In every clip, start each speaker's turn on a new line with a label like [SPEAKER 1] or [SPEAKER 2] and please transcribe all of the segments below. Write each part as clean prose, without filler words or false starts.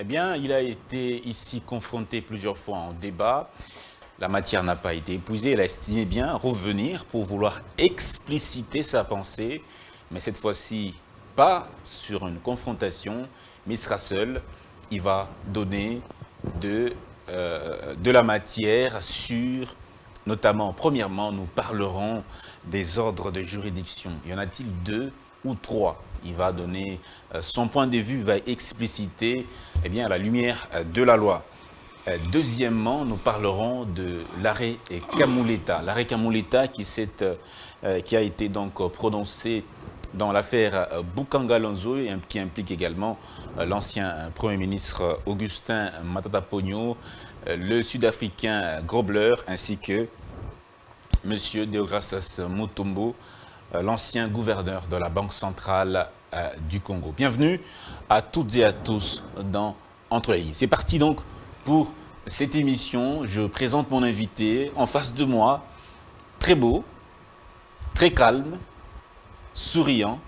[SPEAKER 1] bien, il a été ici confronté plusieurs fois en débat. La matière n'a pas été épousée. Il a estimé bien revenir pour vouloir expliciter sa pensée, mais cette fois-ci, pas sur une confrontation, mais il sera seul. Il va donner de la matière sur, notamment, premièrement, nous parlerons des ordres de juridiction. Y en a-t-il 2 ou 3? Il va donner son point de vue, va expliciter eh bien, à la lumière de la loi. Deuxièmement, nous parlerons de l'arrêt Kamouleta. L'arrêt Kamouleta qui a été donc prononcé dans l'affaire Bukanga Lonzo, qui implique également l'ancien Premier ministre Augustin Matata Ponyo, le Sud-Africain Grobler, ainsi que M. Deogracias Mutombo, l'ancien gouverneur de la Banque centrale du Congo. Bienvenue à toutes et à tous dans Entre les lignes. C'est parti donc pour cette émission. Je présente mon invité en face de moi, très beau, très calme, souriant.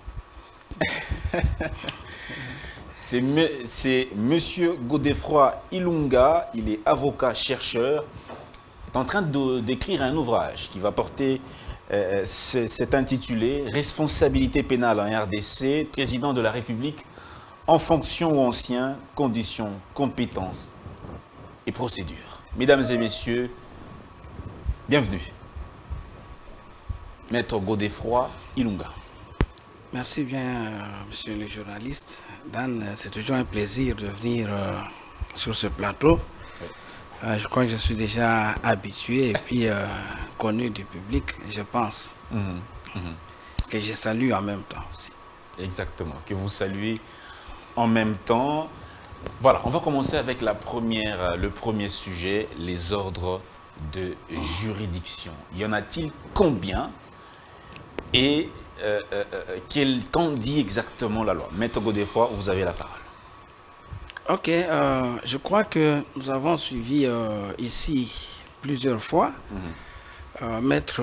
[SPEAKER 1] C'est Monsieur Godefroid Ilunga. Il est avocat chercheur. Il est en train d'écrire un ouvrage qui va porter cet intitulé « Responsabilité pénale en RDC, président de la République, en fonction ou ancien, conditions, compétences et procédures ». Mesdames et messieurs, bienvenue. Maître Godefroid Ilunga.
[SPEAKER 2] Merci bien, monsieur le journaliste. Dan, c'est toujours un plaisir de venir sur ce plateau. Je crois que je suis déjà habitué et puis connu du public, je pense. Que je salue en même temps aussi.
[SPEAKER 1] Exactement, que vous saluez en même temps. Voilà, on va commencer avec le premier sujet, les ordres de juridiction. Y en a-t-il combien? Et qu'en dit exactement la loi? Maître Godefroid, vous avez la parole.
[SPEAKER 2] Ok, je crois que nous avons suivi ici plusieurs fois Maître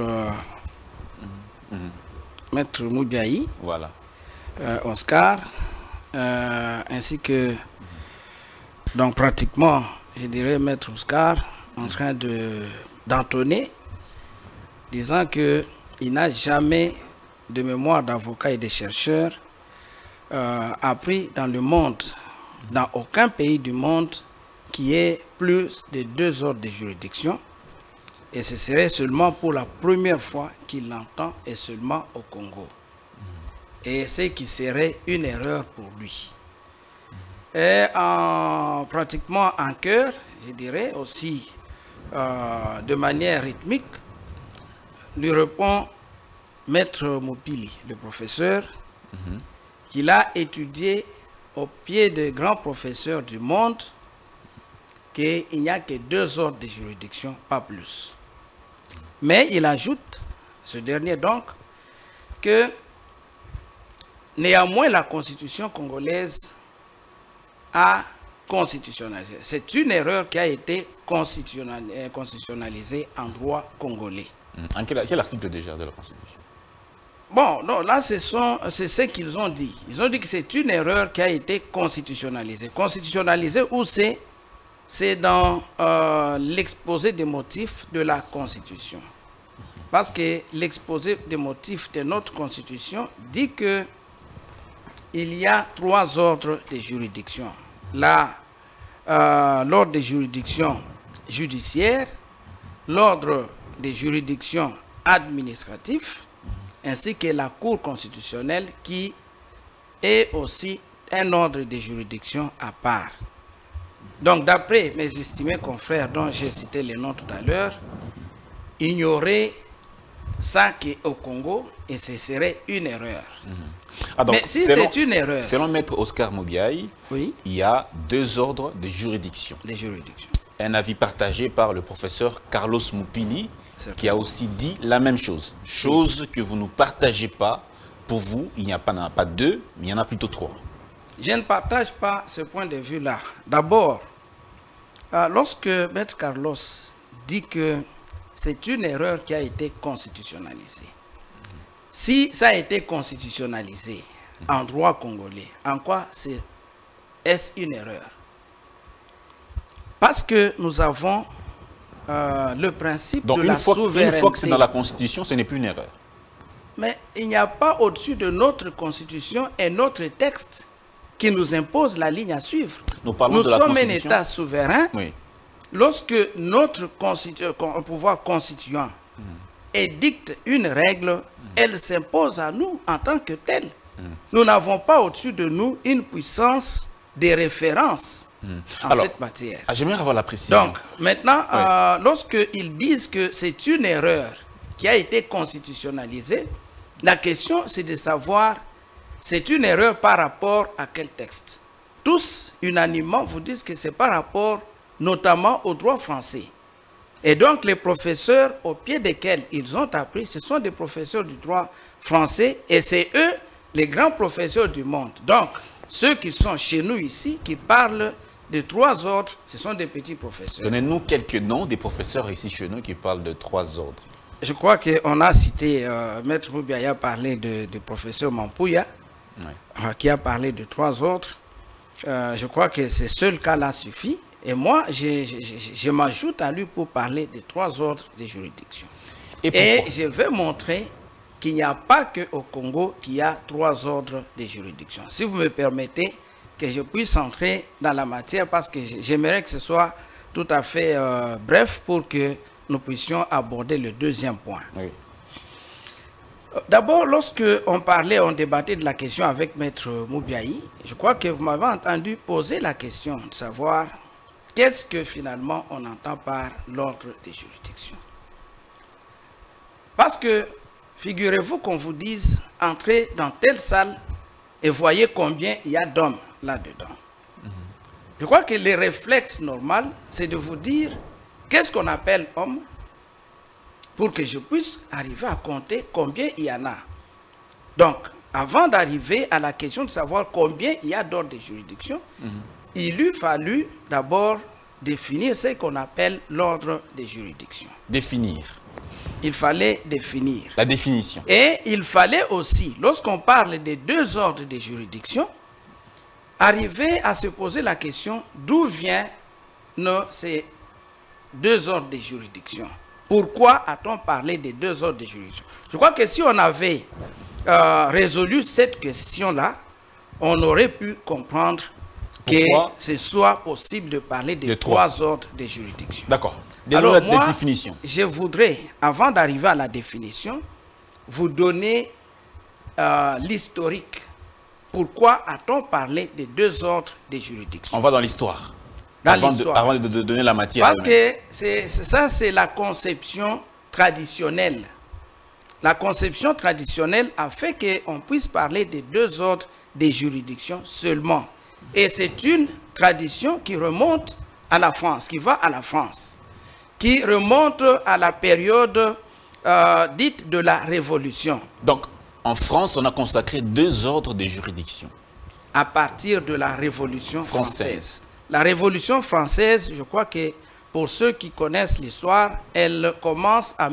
[SPEAKER 2] Moudiaï,
[SPEAKER 1] voilà.
[SPEAKER 2] Oscar, ainsi que, donc pratiquement, je dirais Maître Oscar, en train d'entonner, disant qu'il n'a jamais de mémoire d'avocat et de chercheur appris dans le monde, dans aucun pays du monde, qui ait plus de 2 ordres de juridiction. Et ce serait seulement pour la première fois qu'il l'entend, et seulement au Congo. Et c'est qui serait une erreur pour lui. Et pratiquement en chœur, je dirais aussi de manière rythmique, lui répond Maître Mopili, le professeur, qu'il a étudié au pied des grands professeurs du monde, qu'il n'y a que 2 ordres de juridiction, pas plus. Mais il ajoute, ce dernier donc, que néanmoins la constitution congolaise a constitutionnalisé. C'est une erreur qui a été constitutionnalisée en droit congolais.
[SPEAKER 1] En quel article déjà de la Constitution?
[SPEAKER 2] Bon, non, là, c'est ce qu'ils ont dit. Ils ont dit que c'est une erreur qui a été constitutionnalisée. Constitutionnalisée, où c'est dans l'exposé des motifs de la Constitution. Parce que l'exposé des motifs de notre Constitution dit que il y a 3 ordres de juridiction. L'ordre de juridiction judiciaire, l'ordre de juridiction administratif, ainsi que la Cour constitutionnelle qui est aussi un ordre de juridiction à part. Donc, d'après mes estimés confrères dont j'ai cité les noms tout à l'heure, ignorer ça qui est au Congo, et ce serait une erreur.
[SPEAKER 1] Ah, donc,
[SPEAKER 2] mais si c'est une erreur...
[SPEAKER 1] Selon Maître Oscar Moudiaï,
[SPEAKER 2] oui,
[SPEAKER 1] il y a 2 ordres de juridiction.
[SPEAKER 2] Des juridictions.
[SPEAKER 1] Un avis partagé par le professeur Carlos Mupili, qui a aussi dit la même chose. Chose que vous ne partagez pas. Pour vous, il n'y en a pas 2, mais il y en a plutôt 3.
[SPEAKER 2] Je ne partage pas ce point de vue-là. D'abord, lorsque Maître Carlos dit que c'est une erreur qui a été constitutionnalisée, si ça a été constitutionnalisé en droit congolais, en quoi est-ce une erreur? Parce que nous avons le principe
[SPEAKER 1] Donc
[SPEAKER 2] de la souveraineté.
[SPEAKER 1] Une fois que c'est dans la Constitution, ce n'est plus une erreur.
[SPEAKER 2] Mais il n'y a pas au-dessus de notre Constitution un autre texte qui nous impose la ligne à suivre.
[SPEAKER 1] Nous
[SPEAKER 2] sommes un État souverain.
[SPEAKER 1] Oui.
[SPEAKER 2] Lorsque notre pouvoir constituant édicte une règle, elle s'impose à nous en tant que telle. Nous n'avons pas au-dessus de nous une puissance de référence en cette matière.
[SPEAKER 1] J'aimerais avoir la précision.
[SPEAKER 2] Donc, maintenant, lorsqu'ils disent que c'est une erreur qui a été constitutionnalisée, la question, c'est de savoir, c'est une erreur par rapport à quel texte? Tous, unanimement, vous disent que c'est par rapport notamment au droit français. Et donc, les professeurs au pied desquels ils ont appris, ce sont des professeurs du droit français et c'est eux les grands professeurs du monde. Donc, ceux qui sont chez nous ici, qui parlent de 3 ordres, ce sont des petits professeurs.
[SPEAKER 1] Donnez-nous quelques noms des professeurs ici chez nous qui parlent de 3 ordres.
[SPEAKER 2] Je crois qu'on a cité, Maître Moubia a parlé de professeur Mampouya, qui a parlé de 3 ordres. Je crois que ce seul cas-là suffit. Et moi, je m'ajoute à lui pour parler des 3 ordres de juridiction. Et je vais montrer qu'il n'y a pas qu'au Congo qu'il y a 3 ordres de juridiction. Si vous me permettez que je puisse entrer dans la matière, parce que j'aimerais que ce soit tout à fait bref pour que nous puissions aborder le deuxième point.
[SPEAKER 1] Oui.
[SPEAKER 2] D'abord, lorsque on débattait de la question avec Maître Moubiaï, je crois que vous m'avez entendu poser la question de savoir qu'est-ce que finalement on entend par l'ordre des juridictions. Parce que, figurez-vous qu'on vous dise, entrez dans telle salle et voyez combien il y a d'hommes là-dedans. Je crois que le réflexe normal, c'est de vous dire qu'est-ce qu'on appelle homme pour que je puisse arriver à compter combien il y en a. Donc, avant d'arriver à la question de savoir combien il y a d'ordres de juridiction, il eût fallu d'abord définir ce qu'on appelle l'ordre des juridictions.
[SPEAKER 1] Définir.
[SPEAKER 2] Il fallait définir.
[SPEAKER 1] La définition.
[SPEAKER 2] Et il fallait aussi, lorsqu'on parle des 2 ordres de juridiction, arriver à se poser la question d'où viennent ces 2 ordres de juridiction. Pourquoi a-t-on parlé des 2 ordres de juridiction? Je crois que si on avait résolu cette question-là, on aurait pu comprendre que ce soit possible de parler des 3 ordres de juridiction.
[SPEAKER 1] D'accord.
[SPEAKER 2] Alors moi, je voudrais, avant d'arriver à la définition, vous donner l'historique. Pourquoi a-t-on parlé des 2 ordres de juridiction?
[SPEAKER 1] On va dans l'histoire. Avant de donner la matière.
[SPEAKER 2] Parce que ça, c'est la conception traditionnelle. La conception traditionnelle a fait qu'on puisse parler des 2 ordres de juridiction seulement. Et c'est une tradition qui remonte à la France, qui va à la France, qui remonte à la période dite de la Révolution.
[SPEAKER 1] Donc, en France, on a consacré 2 ordres de juridiction.
[SPEAKER 2] À partir de la Révolution française. La Révolution française, je crois que pour ceux qui connaissent l'histoire, elle commence en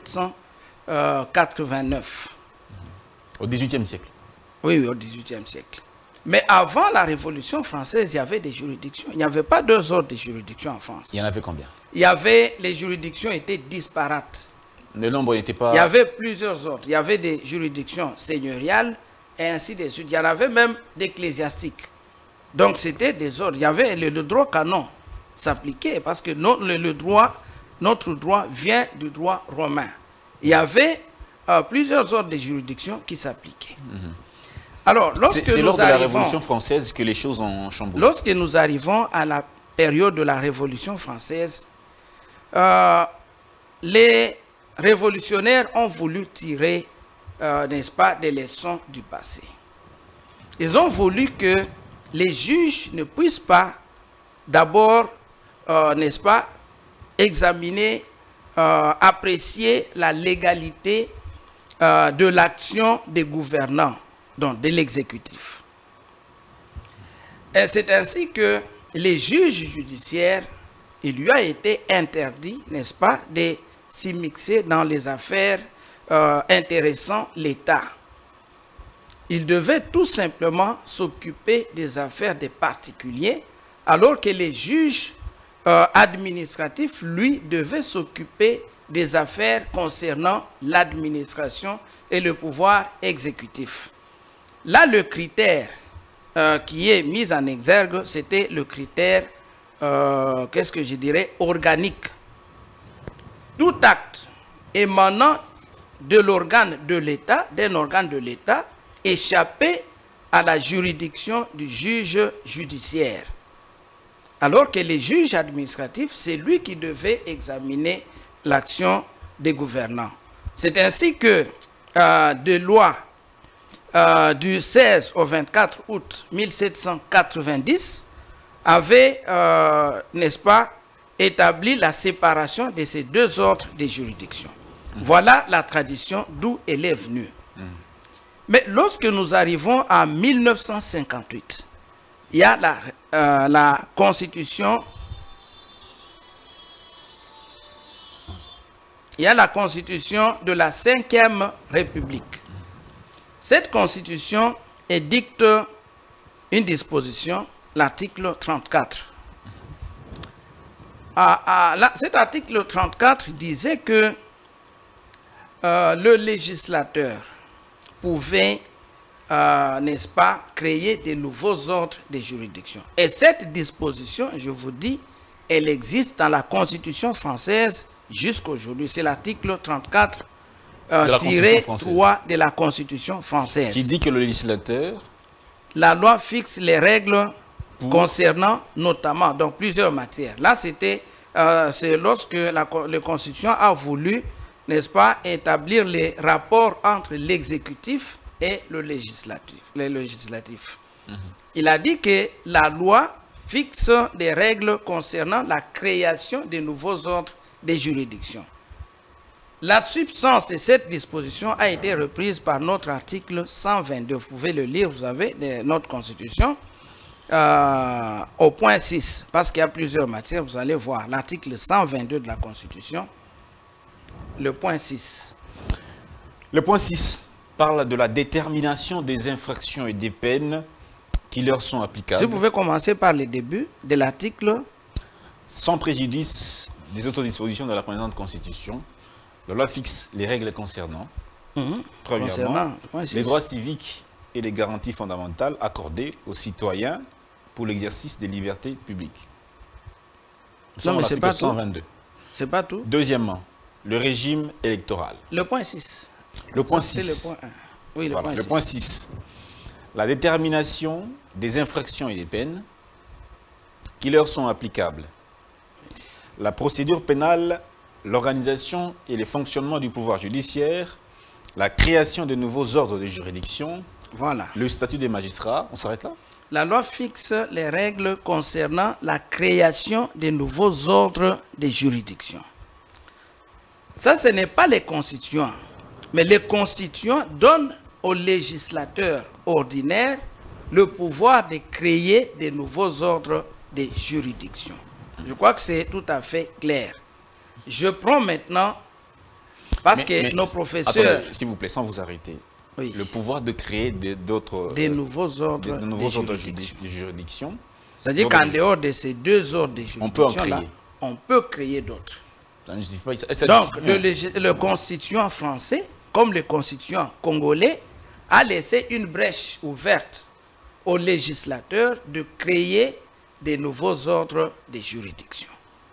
[SPEAKER 2] 1789.
[SPEAKER 1] Au XVIIIe siècle.
[SPEAKER 2] Oui, au XVIIIe siècle. Mais avant la Révolution française, il y avait des juridictions. Il n'y avait pas 2 ordres de juridiction en France.
[SPEAKER 1] Il y en avait combien?
[SPEAKER 2] Les juridictions étaient disparates.
[SPEAKER 1] Le nombre n'était pas...
[SPEAKER 2] Il y avait plusieurs ordres. Il y avait des juridictions seigneuriales et ainsi de suite. Il y en avait même d'ecclésiastiques. Donc c'était des ordres. Il y avait le droit canon s'appliquait parce que notre droit vient du droit romain. Il y avait plusieurs ordres de juridiction qui s'appliquaient. Alors,
[SPEAKER 1] c'est lors de la Révolution française que les choses ont chamboulé.
[SPEAKER 2] Lorsque nous arrivons à la période de la Révolution française, les révolutionnaires ont voulu tirer, n'est-ce pas, des leçons du passé. Ils ont voulu que les juges ne puissent pas d'abord, n'est-ce pas, examiner, apprécier la légalité de l'action des gouvernants, donc de l'exécutif. Et c'est ainsi que les juges judiciaires, il lui a été interdit, n'est-ce pas, de s'immiscer dans les affaires intéressant l'État. Il devait tout simplement s'occuper des affaires des particuliers, alors que les juges administratif, lui, devait s'occuper des affaires concernant l'administration et le pouvoir exécutif. Là, le critère qui est mis en exergue, c'était le critère, qu'est-ce que je dirais, organique. Tout acte émanant de l'organe de l'État, d'un organe de l'État, échappait à la juridiction du juge judiciaire. Alors que le juge administratif, c'est lui qui devait examiner l'action des gouvernants. C'est ainsi que de loi du 16 au 24 août 1790 avait, n'est-ce pas, établi la séparation de ces deux ordres de juridiction. Voilà la tradition d'où elle est venue. Mais lorsque nous arrivons à 1958, il y a la constitution. Il y a la constitution de la 5e République. Cette constitution édicte une disposition, l'article 34. Cet article 34 disait que le législateur pouvait, n'est-ce pas, créer de nouveaux ordres de juridiction. Et cette disposition, je vous dis, elle existe dans la Constitution française jusqu'aujourd'hui. C'est l'article 34 3 de la Constitution française.
[SPEAKER 1] Qui dit que le législateur...
[SPEAKER 2] La loi fixe les règles concernant notamment, donc plusieurs matières. Là, c'est lorsque la Constitution a voulu, n'est-ce pas, établir les rapports entre l'exécutif et le législatif. Il a dit que la loi fixe des règles concernant la création de nouveaux ordres de juridiction. La substance de cette disposition a été reprise par notre article 122. Vous pouvez le lire, vous avez de notre Constitution, au point 6, parce qu'il y a plusieurs matières, vous allez voir l'article 122 de la Constitution, le point 6.
[SPEAKER 1] Le point 6 parle de la détermination des infractions et des peines qui leur sont applicables.
[SPEAKER 2] Si vous pouvez commencer par le début de l'article.
[SPEAKER 1] Sans préjudice des autodispositions de la présente Constitution, la loi fixe les règles concernant, premièrement, les droits civiques et les garanties fondamentales accordées aux citoyens pour l'exercice des libertés publiques.
[SPEAKER 2] Non, mais c'est pas
[SPEAKER 1] 122.
[SPEAKER 2] C'est pas tout.
[SPEAKER 1] Deuxièmement, le régime électoral.
[SPEAKER 2] Le point 6.
[SPEAKER 1] Le point 6.
[SPEAKER 2] C'est le point 1. Oui,
[SPEAKER 1] voilà, le point 6. La détermination des infractions et des peines qui leur sont applicables. La procédure pénale, l'organisation et le fonctionnement du pouvoir judiciaire, la création de nouveaux ordres de juridiction,
[SPEAKER 2] voilà.
[SPEAKER 1] Le statut des magistrats. On s'arrête là?
[SPEAKER 2] La loi fixe les règles concernant la création de nouveaux ordres de juridiction. Ça, ce n'est pas les constituants. Mais les constituants donnent aux législateurs ordinaires le pouvoir de créer de nouveaux ordres de juridiction. Je crois que c'est tout à fait clair. Je prends maintenant, parce que nos professeurs...
[SPEAKER 1] Attendez, s'il vous plaît, sans vous arrêter.
[SPEAKER 2] Oui.
[SPEAKER 1] Le pouvoir de créer des
[SPEAKER 2] nouveaux ordres
[SPEAKER 1] de juridiction.
[SPEAKER 2] C'est-à-dire qu'en dehors de ces deux ordres de juridiction, on peut créer d'autres. Donc, le constituant français, comme le constituant congolais, a laissé une brèche ouverte aux législateurs de créer de nouveaux ordres de juridiction.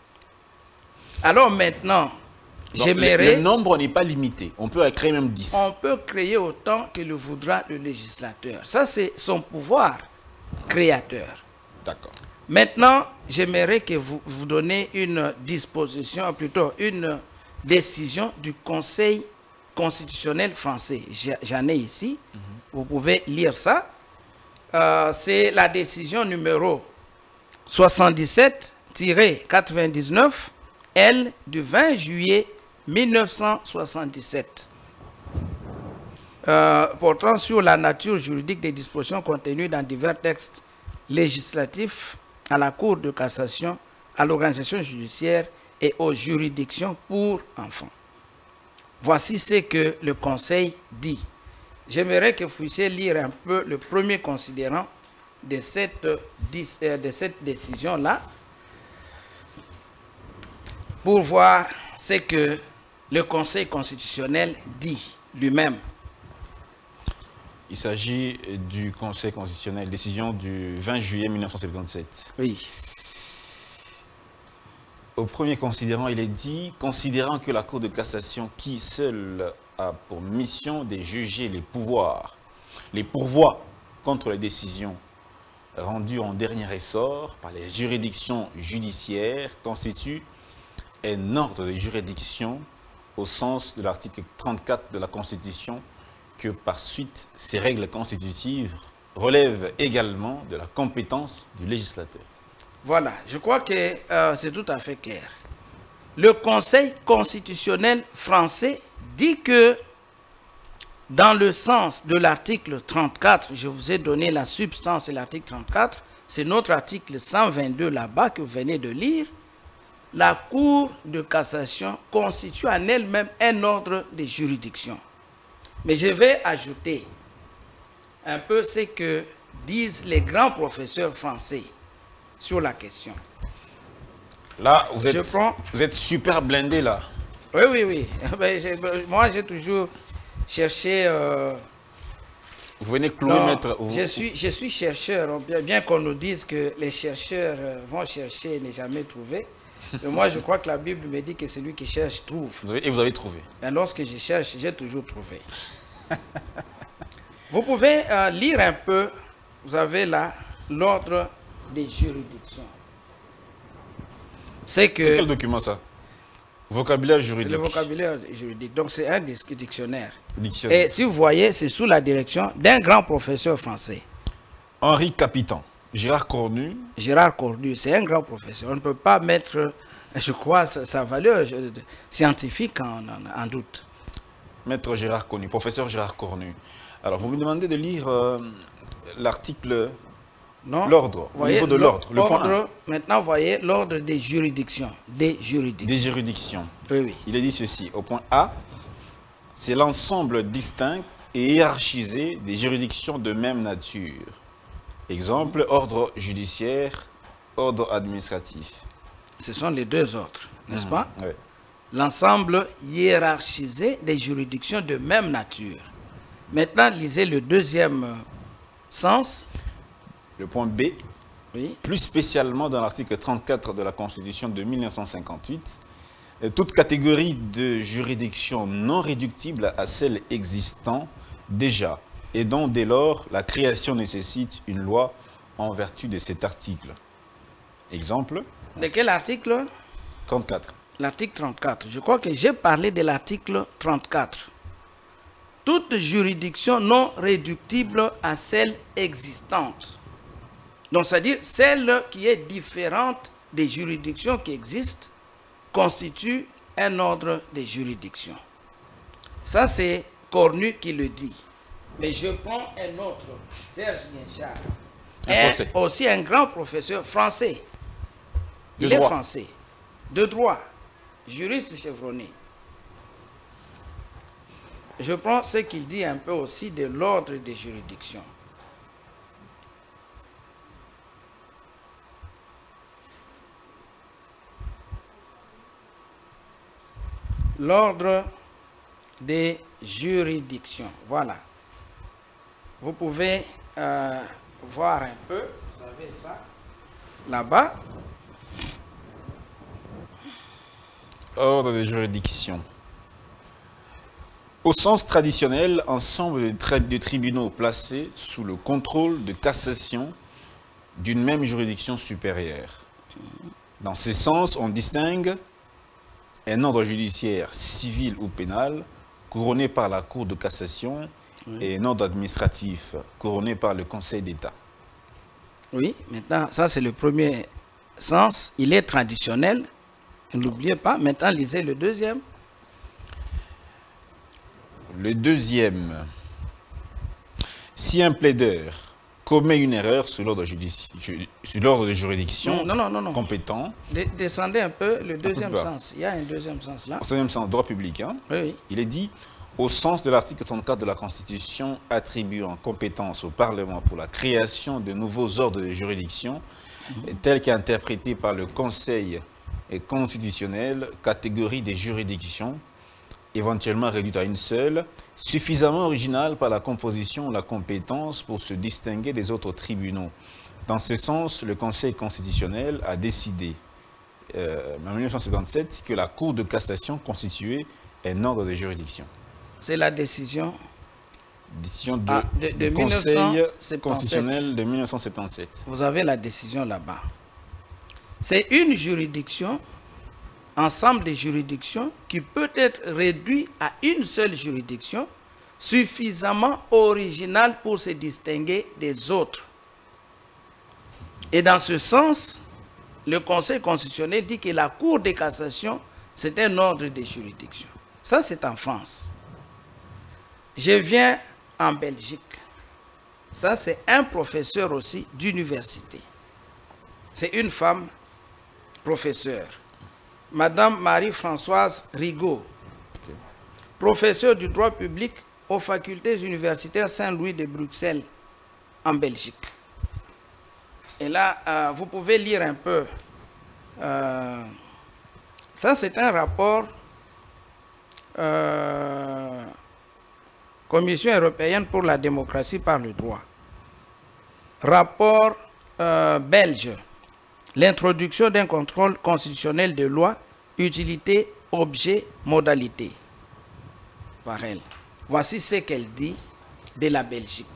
[SPEAKER 2] Alors maintenant, j'aimerais...
[SPEAKER 1] Le nombre n'est pas limité. On peut créer même 10.
[SPEAKER 2] On peut créer autant que le voudra le législateur. Ça, c'est son pouvoir créateur.
[SPEAKER 1] D'accord.
[SPEAKER 2] Maintenant, j'aimerais que vous donniez une disposition, plutôt une décision du Conseil constitutionnel français. J'en ai ici. Vous pouvez lire ça. C'est la décision numéro 77-99 L du 20 juillet 1977 portant sur la nature juridique des dispositions contenues dans divers textes législatifs à la Cour de cassation, à l'organisation judiciaire et aux juridictions pour enfants. Voici ce que le Conseil dit. J'aimerais que vous puissiez lire un peu le premier considérant de cette décision-là. pour voir ce que le Conseil constitutionnel dit lui-même.
[SPEAKER 1] Il s'agit du Conseil constitutionnel, décision du 20 juillet 1977.
[SPEAKER 2] Oui.
[SPEAKER 1] Au premier considérant, il est dit, considérant que la Cour de cassation, qui seule a pour mission de juger les pourvois contre les décisions rendues en dernier ressort par les juridictions judiciaires, constitue un ordre de juridiction au sens de l'article 34 de la Constitution, que par suite, ces règles constitutives relèvent également de la compétence du législateur.
[SPEAKER 2] Voilà, je crois que c'est tout à fait clair. Le Conseil constitutionnel français dit que dans le sens de l'article 34, je vous ai donné la substance de l'article 34, c'est notre article 122 là-bas que vous venez de lire, la Cour de cassation constitue en elle-même un ordre de juridiction. Mais je vais ajouter un peu ce que disent les grands professeurs français sur la question.
[SPEAKER 1] Là, vous êtes super blindé là.
[SPEAKER 2] Oui. Moi, j'ai toujours cherché...
[SPEAKER 1] vous venez clouer, maître.
[SPEAKER 2] Je suis chercheur, bien qu'on nous dise que les chercheurs vont chercher et ne jamais trouver. Mais moi, je crois que la Bible me dit que celui qui cherche trouve.
[SPEAKER 1] Et vous avez trouvé.
[SPEAKER 2] Et lorsque je cherche, j'ai toujours trouvé. Vous pouvez lire un peu, vous avez là l'ordre des juridictions. C'est
[SPEAKER 1] quel document ça? Vocabulaire juridique.
[SPEAKER 2] Le vocabulaire juridique. Donc c'est un dictionnaire. Et si vous voyez, c'est sous la direction d'un grand professeur français.
[SPEAKER 1] Henri Capitan. Gérard Cornu.
[SPEAKER 2] Gérard Cornu, c'est un grand professeur. On ne peut pas mettre, je crois, sa valeur scientifique en doute.
[SPEAKER 1] Maître Gérard Cornu, professeur Gérard Cornu. Alors, vous me demandez de lire l'article, l'ordre, au niveau de l'ordre, le point 1.
[SPEAKER 2] Maintenant, vous voyez l'ordre des juridictions. Des juridictions. Oui.
[SPEAKER 1] Il est dit ceci, au point A, c'est l'ensemble distinct et hiérarchisé des juridictions de même nature. Exemple, ordre judiciaire, ordre administratif.
[SPEAKER 2] Ce sont les deux ordres, n'est-ce pas?
[SPEAKER 1] Oui.
[SPEAKER 2] L'ensemble hiérarchisé des juridictions de même nature. Maintenant, lisez le deuxième sens.
[SPEAKER 1] Le point B, oui. Plus spécialement dans l'article 34 de la Constitution de 1958, toute catégorie de juridiction non réductible à celle existant déjà, et dont dès lors la création nécessite une loi en vertu de cet article. Exemple.
[SPEAKER 2] De quel article?
[SPEAKER 1] 34.
[SPEAKER 2] L'article 34. Je crois que j'ai parlé de l'article 34. Toute juridiction non réductible à celle existante. Donc, c'est-à-dire celle qui est différente des juridictions qui existent constitue un ordre de juridiction. Ça, c'est Cornu qui le dit. Mais je prends un autre, Serge Guinchard, aussi un grand professeur français. Il est français, de droit, juriste chevronné. Je prends ce qu'il dit un peu aussi de l'ordre des juridictions. L'ordre des juridictions, voilà. Vous pouvez voir un peu, vous avez ça là-bas.
[SPEAKER 1] Ordre des juridictions. Au sens traditionnel, ensemble de tribunaux placés sous le contrôle de cassation d'une même juridiction supérieure. Dans ces sens, on distingue un ordre judiciaire civil ou pénal couronné par la Cour de cassation et un ordre administratif couronné par le Conseil d'État.
[SPEAKER 2] Oui, maintenant, ça c'est le premier sens. Il est traditionnel, ne l'oubliez pas. Maintenant, lisez le deuxième.
[SPEAKER 1] Le deuxième, si un plaideur commet une erreur sur l'ordre de juridiction compétent...
[SPEAKER 2] Descendez un peu le deuxième sens. Il y a un deuxième sens là.
[SPEAKER 1] Au deuxième sens, droit public. Hein?
[SPEAKER 2] Oui.
[SPEAKER 1] Il est dit, au sens de l'article 34 de la Constitution, attribuant compétence au Parlement pour la création de nouveaux ordres de juridiction, tels qu'interprétés par le Conseil et constitutionnelle, catégorie des juridictions, éventuellement réduite à une seule, suffisamment originale par la composition ou la compétence pour se distinguer des autres tribunaux. Dans ce sens, le Conseil constitutionnel a décidé en 1977 que la Cour de cassation constituait un ordre de juridiction.
[SPEAKER 2] C'est la décision
[SPEAKER 1] du Conseil constitutionnel de 1977.
[SPEAKER 2] Vous avez la décision là-bas. C'est une juridiction, ensemble des juridictions, qui peut être réduit à une seule juridiction, suffisamment originale pour se distinguer des autres. Et dans ce sens, le Conseil constitutionnel dit que la Cour de cassation, c'est un ordre de juridiction. Ça, c'est en France. Je viens en Belgique. Ça, c'est un professeur aussi d'université. C'est une femme professeure. Madame Marie-Françoise Rigaud, professeure du droit public aux facultés universitaires Saint-Louis de Bruxelles, en Belgique. Et là, vous pouvez lire un peu. Ça, c'est un rapport Commission européenne pour la démocratie par le droit. Rapport belge. L'introduction d'un contrôle constitutionnel de loi, utilité, objet, modalité. Par elle. Voici ce qu'elle dit de la Belgique.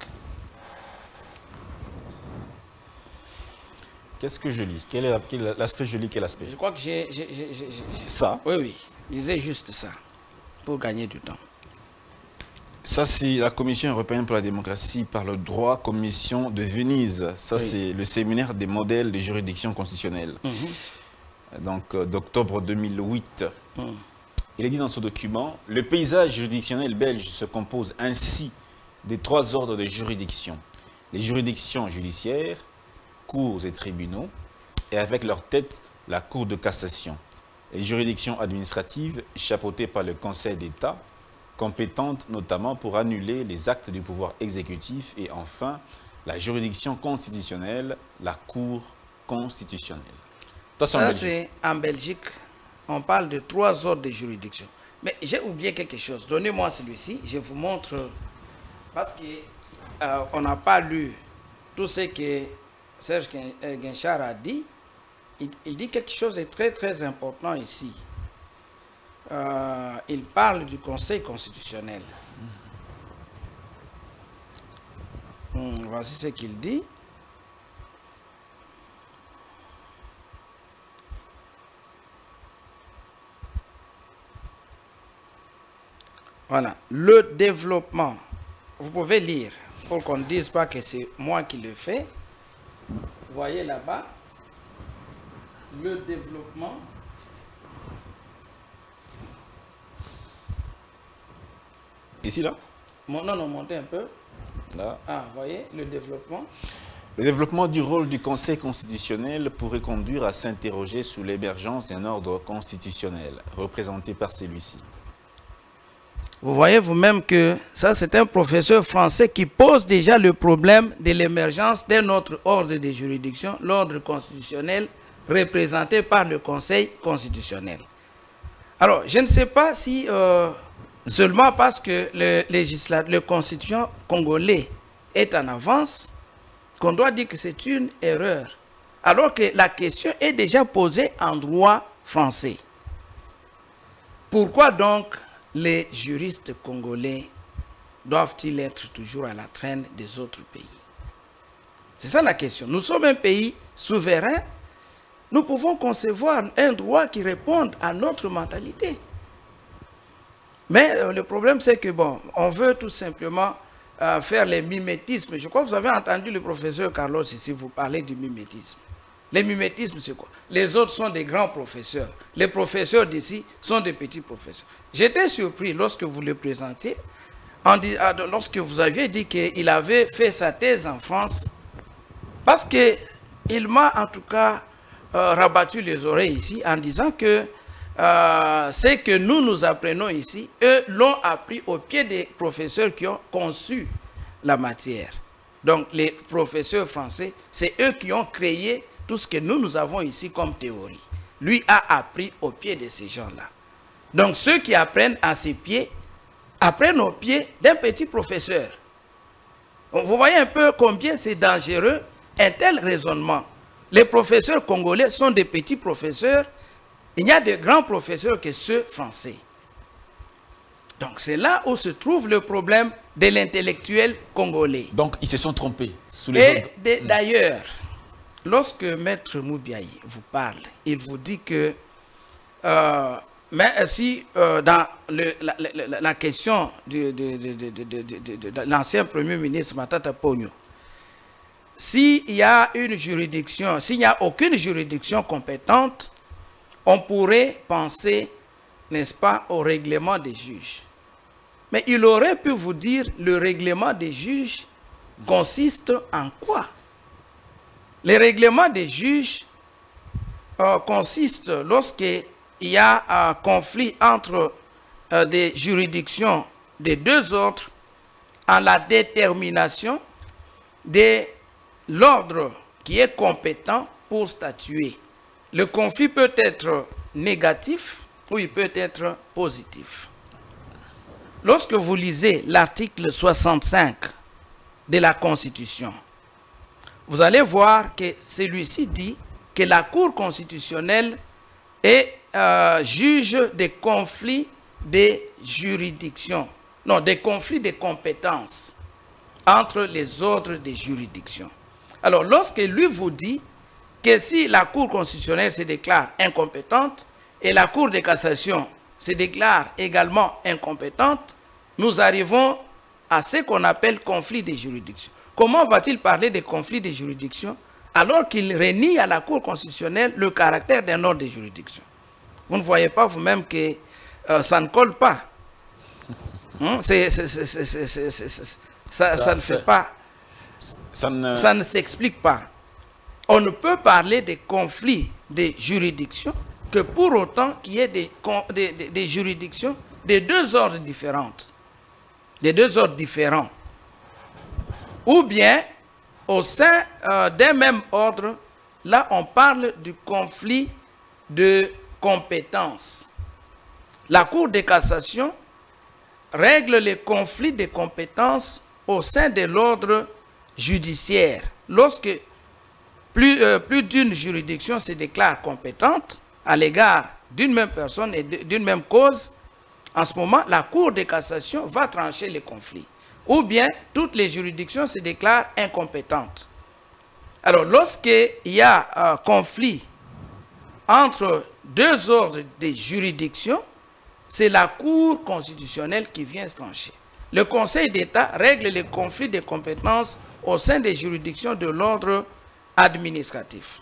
[SPEAKER 1] Qu'est-ce que je lis? Quel est l'aspect je lis? Quel aspect?
[SPEAKER 2] Je crois que j'ai...
[SPEAKER 1] Ça?
[SPEAKER 2] Oui, oui. Lisez juste ça, pour gagner du temps.
[SPEAKER 1] Ça, c'est la Commission européenne pour la démocratie par le droit, Commission de Venise. Ça, oui. C'est le séminaire des modèles des juridictions constitutionnelles. Donc, d'octobre 2008. Il est dit dans ce document, le paysage juridictionnel belge se compose ainsi des 3 ordres de juridiction. Les juridictions judiciaires, cours et tribunaux, et avec leur tête, la Cour de cassation. Les juridictions administratives, chapeautées par le Conseil d'État, compétentes notamment pour annuler les actes du pouvoir exécutif, et enfin, la juridiction constitutionnelle, la Cour constitutionnelle.
[SPEAKER 2] Ça, c'est en Belgique, on parle de 3 ordres de juridiction. Mais j'ai oublié quelque chose. Donnez-moi celui-ci, je vous montre, parce qu'on n'a pas lu tout ce que Serge Guinchard a dit. Il dit quelque chose de très très important ici. Il parle du Conseil constitutionnel. Voici ce qu'il dit. Voilà. Le développement. Vous pouvez lire pour qu'on ne dise pas que c'est moi qui le fais. Vous voyez là-bas. Le développement.
[SPEAKER 1] Ici, là?
[SPEAKER 2] Non, montez un peu.
[SPEAKER 1] Là.
[SPEAKER 2] Ah, vous voyez, le développement.
[SPEAKER 1] Le développement du rôle du Conseil constitutionnel pourrait conduire à s'interroger sur l'émergence d'un ordre constitutionnel, représenté par celui-ci.
[SPEAKER 2] Vous voyez vous-même que ça, c'est un professeur français qui pose déjà le problème de l'émergence d'un autre ordre de juridiction, l'ordre constitutionnel, représenté par le Conseil constitutionnel. Alors, je ne sais pas si seulement parce que le constituant congolais est en avance, qu'on doit dire que c'est une erreur, alors que la question est déjà posée en droit français. Pourquoi donc les juristes congolais doivent-ils être toujours à la traîne des autres pays? C'est ça la question. Nous sommes un pays souverain. Nous pouvons concevoir un droit qui réponde à notre mentalité. Mais le problème, c'est que, bon, on veut tout simplement faire les mimétismes. Je crois que vous avez entendu le professeur Carlos ici vous parler du mimétisme. Les mimétismes, c'est quoi? Les autres sont des grands professeurs. Les professeurs d'ici sont des petits professeurs. J'étais surpris lorsque vous le présentiez, lorsque vous aviez dit qu'il avait fait sa thèse en France, parce qu'il m'a en tout cas rabattu les oreilles ici en disant que ce que nous apprenons ici, eux l'ont appris au pied des professeurs qui ont conçu la matière. Donc les professeurs français, c'est eux qui ont créé tout ce que nous avons ici comme théorie. lui a appris au pied de ces gens-là. Donc ceux qui apprennent à ses pieds, apprennent au pied d'un petit professeur. Vous voyez un peu combien c'est dangereux un tel raisonnement. Les professeurs congolais sont des petits professeurs. Il y a de grands professeurs que ceux français. Donc c'est là où se trouve le problème de l'intellectuel congolais.
[SPEAKER 1] Donc ils se sont trompés. Sous les
[SPEAKER 2] Et d'ailleurs, lorsque Maître Moubiaï vous parle, il vous dit que mais si dans la question de l'ancien Premier ministre Matata Ponyo, s'il y a une juridiction, s'il n'y a aucune juridiction compétente, on pourrait penser, n'est-ce pas, au règlement des juges. Mais il aurait pu vous dire, le règlement des juges consiste en quoi? Le règlement des juges consiste lorsqu'il y a un conflit entre des juridictions des deux ordres en la détermination de l'ordre qui est compétent pour statuer. Le conflit peut être négatif ou il peut être positif. Lorsque vous lisez l'article 65 de la Constitution, vous allez voir que celui-ci dit que la Cour constitutionnelle est juge des conflits de juridiction, non, des conflits de compétences entre les ordres des juridictions. Alors, lorsque lui vous dit que si la Cour constitutionnelle se déclare incompétente et la Cour de cassation se déclare également incompétente, nous arrivons à ce qu'on appelle conflit de juridiction. Comment va-t-il parler de conflit de juridiction alors qu'il renie à la Cour constitutionnelle le caractère d'un ordre de juridiction? Vous ne voyez pas vous-même que ça ne colle pas. Ça ne fait pas. Ça ne s'explique pas. On ne peut parler de conflits de juridiction que pour autant qu'il y ait des juridictions de deux ordres différents. Des deux ordres différents. Ou bien, au sein d'un même ordre, là on parle du conflit de compétences. La Cour de cassation règle les conflits de compétences au sein de l'ordre judiciaire. Lorsque plus d'une juridiction se déclare compétente à l'égard d'une même personne et d'une même cause, en ce moment, la Cour de cassation va trancher les conflits. Ou bien, toutes les juridictions se déclarent incompétentes. Alors, lorsqu'il y a un conflit entre deux ordres de juridiction, c'est la Cour constitutionnelle qui vient trancher. Le Conseil d'État règle les conflits de compétences au sein des juridictions de l'ordre administratif.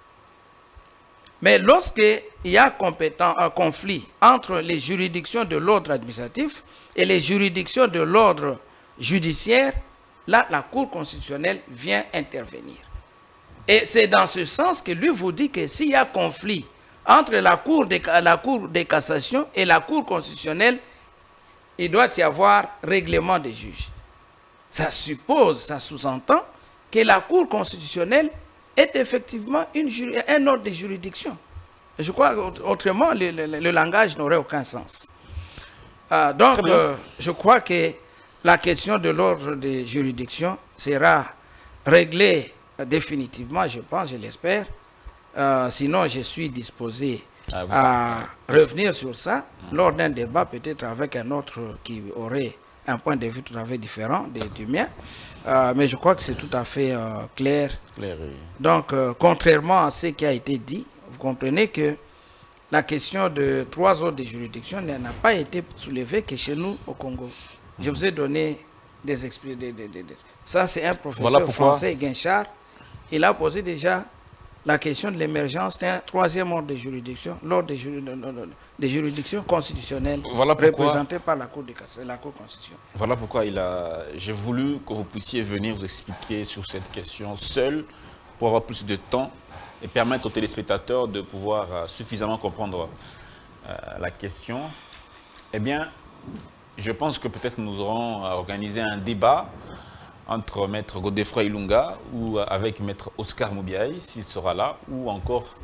[SPEAKER 2] Mais lorsqu'il y a un conflit entre les juridictions de l'ordre administratif et les juridictions de l'ordre judiciaire, là, la Cour constitutionnelle vient intervenir. Et c'est dans ce sens que lui vous dit que s'il y a conflit entre la Cour de cassation et la Cour constitutionnelle, il doit y avoir règlement des juges. Ça suppose, ça sous-entend que la Cour constitutionnelle est effectivement un ordre de juridiction. Je crois autrement, le langage n'aurait aucun sens. Donc, je crois que la question de l'ordre de juridiction sera réglée définitivement, je pense, je l'espère. Sinon, je suis disposé à revenir sur ça lors d'un débat, peut-être avec un autre qui aurait un point de vue tout à fait différent du mien. Mais je crois que c'est tout à fait clair. Oui. Donc, contrairement à ce qui a été dit, vous comprenez que la question de trois ordres de juridiction n'a pas été soulevée que chez nous au Congo. Je vous ai donné des explications. Ça, c'est un professeur français, Guinchard. Il a posé déjà la question de l'émergence d'un troisième ordre de juridiction, l'ordre des juridictions constitutionnelles représentées par la Cour de cassation, la Cour constitutionnelle.
[SPEAKER 1] Voilà pourquoi j'ai voulu que vous puissiez venir vous expliquer sur cette question seul pour avoir plus de temps et permettre aux téléspectateurs de pouvoir suffisamment comprendre la question. Eh bien, je pense que peut-être nous aurons organisé un débat entre Maître Godefroid Ilunga ou avec Maître Oscar Moubiaï, s'il sera là, ou encore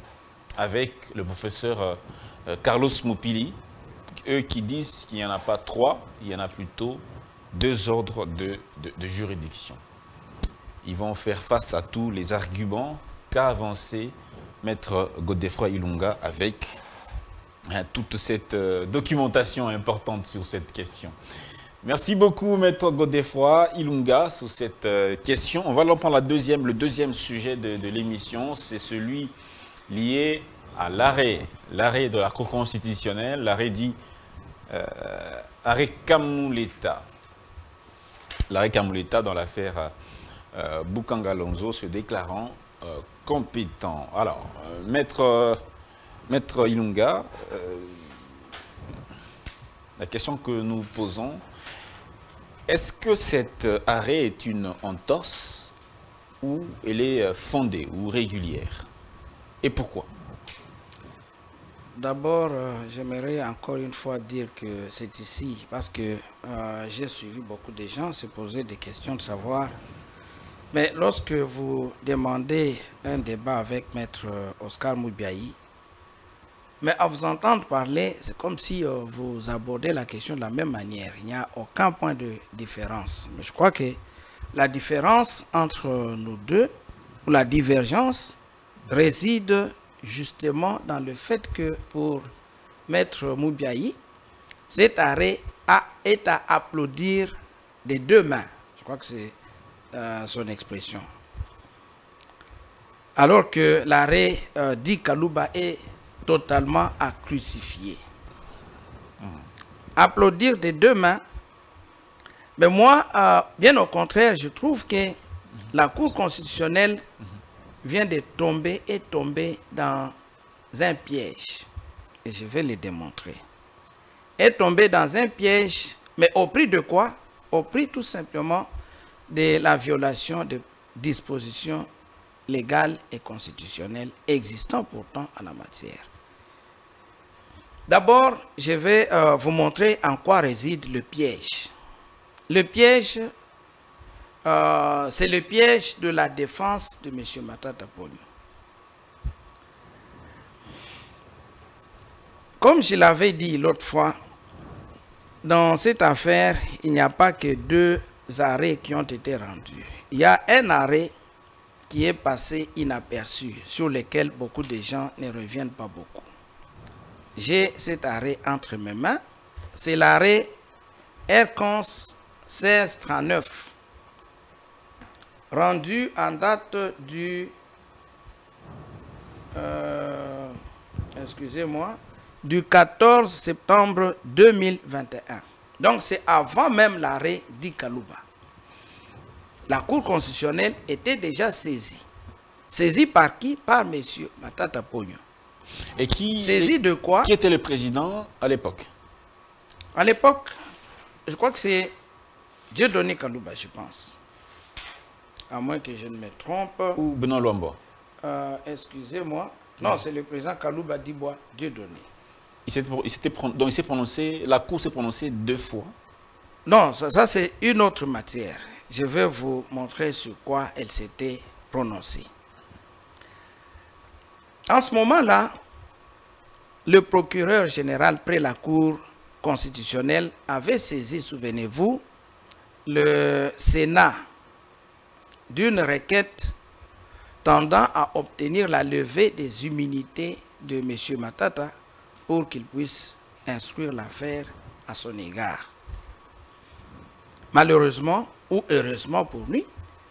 [SPEAKER 1] avec le professeur Carlos Mopili, eux qui disent qu'il n'y en a pas 3, il y en a plutôt 2 ordres de juridiction. Ils vont faire face à tous les arguments qu'a avancé Maître Godefroid Ilunga avec toute cette documentation importante sur cette question. Merci beaucoup, Maître Godefroid Ilunga, sur cette question. On va prendre le deuxième sujet de l'émission, c'est celui lié à l'arrêt de la Cour constitutionnelle, l'arrêt dit arrêt Kamuleta. L'arrêt Kamuleta dans l'affaire Bukanga Lonzo se déclarant compétent. Alors, Maître Ilunga, la question que nous posons, est-ce que cet arrêt est une entorse ou elle est fondée ou régulière? Et pourquoi?
[SPEAKER 2] D'abord, j'aimerais encore une fois dire que c'est ici, parce que j'ai suivi beaucoup de gens se poser des questions de savoir. Mais lorsque vous demandez un débat avec Maître Oscar Moubiaï, mais à vous entendre parler, c'est comme si vous abordez la question de la même manière. Il n'y a aucun point de différence. Mais je crois que la différence entre nous deux, ou la divergence, réside justement dans le fait que pour Maître Moubiaï, cet arrêt est à applaudir des 2 mains. Je crois que c'est son expression. Alors que l'arrêt dit Kalouba est totalement à crucifier. Applaudir des 2 mains. Mais moi, bien au contraire, je trouve que la Cour constitutionnelle vient de tomber dans un piège. Et je vais le démontrer. Est tombée dans un piège, mais au prix de quoi? Au prix tout simplement de la violation de dispositions légales et constitutionnelles existant pourtant en la matière. D'abord, je vais vous montrer en quoi réside le piège. Le piège, c'est le piège de la défense de M. Matata Ponyo. Comme je l'avais dit l'autre fois, dans cette affaire, il n'y a pas que 2 arrêts qui ont été rendus. Il y a un arrêt qui est passé inaperçu, sur lequel beaucoup de gens ne reviennent pas beaucoup. J'ai cet arrêt entre mes mains. C'est l'arrêt R-Cons 1639, rendu en date du du 14 septembre 2021. Donc c'est avant même l'arrêt d'Ikalouba. La Cour constitutionnelle était déjà saisie. Saisie par qui? Par M. Matata Ponyo.
[SPEAKER 1] Et qui,
[SPEAKER 2] saisie de quoi?
[SPEAKER 1] Qui était le président à l'époque?
[SPEAKER 2] À l'époque, je crois que c'est Dieudonné Kalouba, je pense. À moins que je ne me trompe.
[SPEAKER 1] Ou Benoît Luambo?
[SPEAKER 2] Excusez-moi. Non, c'est le président Kalouba Dibois Dieudonné.
[SPEAKER 1] Donc il s'est prononcé, la Cour s'est prononcée 2 fois?
[SPEAKER 2] Non, ça c'est une autre matière. Je vais vous montrer sur quoi elle s'était prononcée. En ce moment-là, le procureur général près la Cour constitutionnelle avait saisi, souvenez-vous, le Sénat d'une requête tendant à obtenir la levée des immunités de M. Matata pour qu'il puisse instruire l'affaire à son égard. Malheureusement, ou heureusement pour lui,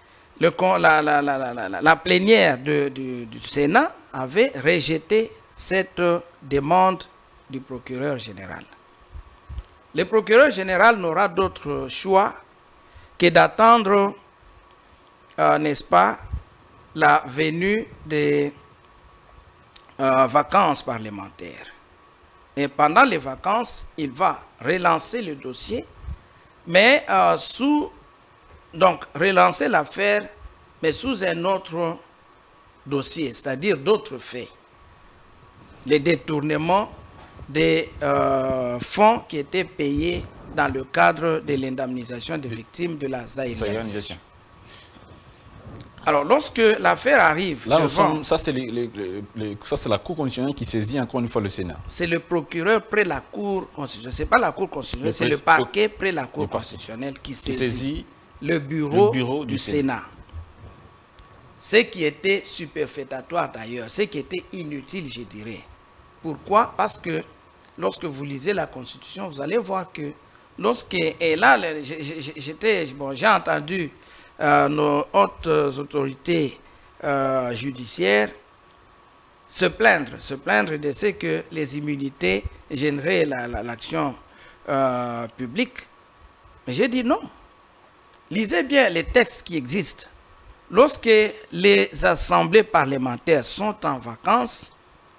[SPEAKER 2] la plénière du Sénat avait rejeté cette demande du procureur général. Le procureur général n'aura d'autre choix que d'attendre, n'est-ce pas, la venue des vacances parlementaires. Et pendant les vacances, il va relancer le dossier, mais donc relancer l'affaire, mais sous un autre dossier, c'est-à-dire d'autres faits. Les détournements des fonds qui étaient payés dans le cadre de l'indemnisation des victimes de la zaïrisation. Alors, lorsque l'affaire arrive
[SPEAKER 1] Là,
[SPEAKER 2] devant...
[SPEAKER 1] ça, c'est la Cour constitutionnelle qui saisit encore une fois le Sénat.
[SPEAKER 2] C'est le procureur près la Cour constitutionnelle. Ce n'est pas la Cour constitutionnelle, c'est le parquet près la Cour constitutionnelle qui saisit le bureau du Sénat. Ce qui était superfétatoire d'ailleurs, ce qui était inutile, je dirais. Pourquoi? Parce que lorsque vous lisez la Constitution, vous allez voir que et là, j'ai entendu nos hautes autorités judiciaires se plaindre de ce que les immunités généraient l'action publique. Mais j'ai dit non. Lisez bien les textes qui existent. Lorsque les assemblées parlementaires sont en vacances,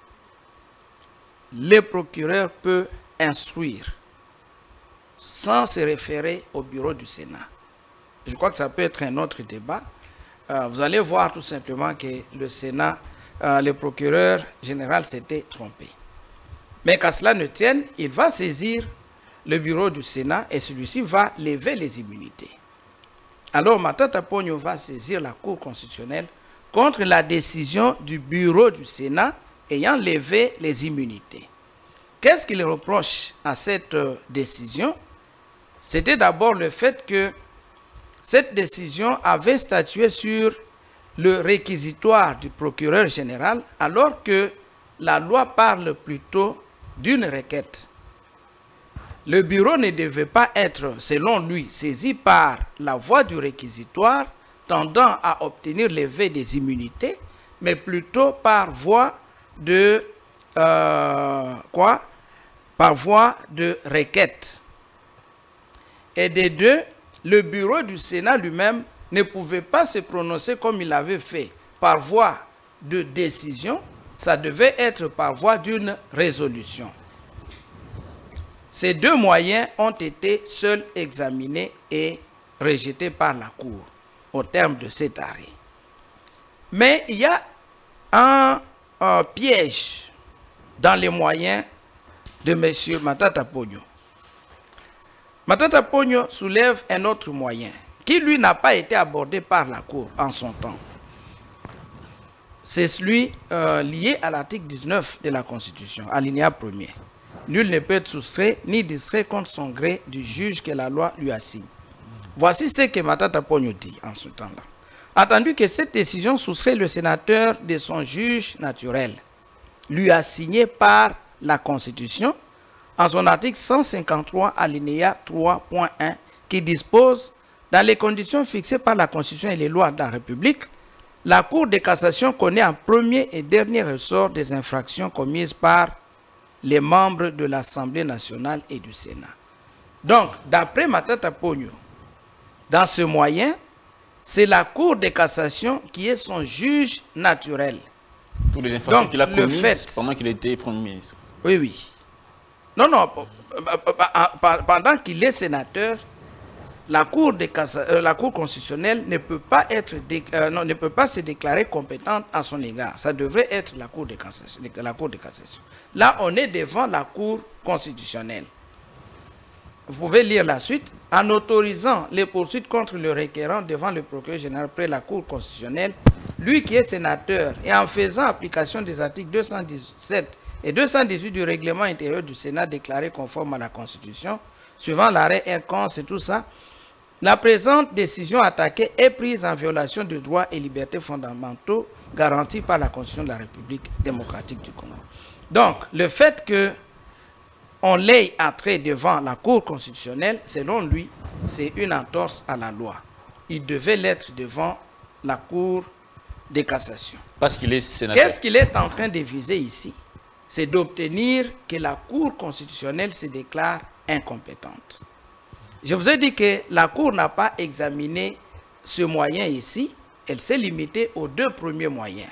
[SPEAKER 2] le procureur peut instruire sans se référer au bureau du Sénat. Je crois que ça peut être un autre débat. Vous allez voir tout simplement que le Sénat, le procureur général s'était trompé. Mais qu'à cela ne tienne, il va saisir le bureau du Sénat et celui-ci va lever les immunités. Alors Matata Ponyo va saisir la Cour constitutionnelle contre la décision du bureau du Sénat ayant levé les immunités. Qu'est-ce qu'il reproche à cette décision? C'était d'abord le fait que cette décision avait statué sur le réquisitoire du procureur général, alors que la loi parle plutôt d'une requête. Le bureau ne devait pas être, selon lui, saisi par la voie du réquisitoire tendant à obtenir levée des immunités, mais plutôt par voie de par voie de requête. Et des deux, le bureau du Sénat lui-même ne pouvait pas se prononcer comme il l'avait fait par voie de décision, ça devait être par voie d'une résolution. Ces deux moyens ont été seuls examinés et rejetés par la Cour au terme de cet arrêt. Mais il y a un piège dans les moyens de M. Matata Ponyo. Matata Ponyo soulève un autre moyen qui, lui, n'a pas été abordé par la Cour en son temps. C'est celui lié à l'article 19 de la Constitution, alinéa 1er. Nul ne peut être soustrait ni distrait contre son gré du juge que la loi lui assigne. Voici ce que Matata Ponyo dit en ce temps-là. Attendu que cette décision soustrait le sénateur de son juge naturel, lui assigné par la Constitution, en son article 153, alinéa 3.1, qui dispose, dans les conditions fixées par la Constitution et les lois de la République, la Cour de cassation connaît en premier et dernier ressort des infractions commises par les membres de l'Assemblée nationale et du Sénat. Donc, d'après Matata Ponyo, dans ce moyen, c'est la Cour de cassation qui est son juge naturel.
[SPEAKER 1] Tous les infractions qu'il a commises pendant qu'il était Premier ministre.
[SPEAKER 2] Oui, oui. Non, non, pendant qu'il est sénateur, la Cour constitutionnelle ne peut pas ne peut pas se déclarer compétente à son égard. Ça devrait être la Cour de cassation. Là, on est devant la Cour constitutionnelle. Vous pouvez lire la suite. En autorisant les poursuites contre le requérant devant le procureur général près la Cour constitutionnelle, lui qui est sénateur, et en faisant application des articles 217 et 218 du règlement intérieur du Sénat déclaré conforme à la Constitution, suivant l'arrêt Ercons et tout ça, la présente décision attaquée est prise en violation de droits et libertés fondamentaux garantis par la Constitution de la République démocratique du Congo. Donc, le fait qu'on l'ait entré devant la Cour constitutionnelle, selon lui, c'est une entorse à la loi. Il devait l'être devant la Cour de cassation.
[SPEAKER 1] Parce qu'il est sénateur.
[SPEAKER 2] Qu'est-ce qu'il est en train de viser ici? C'est d'obtenir que la Cour constitutionnelle se déclare incompétente. Je vous ai dit que la Cour n'a pas examiné ce moyen ici, elle s'est limitée aux deux premiers moyens.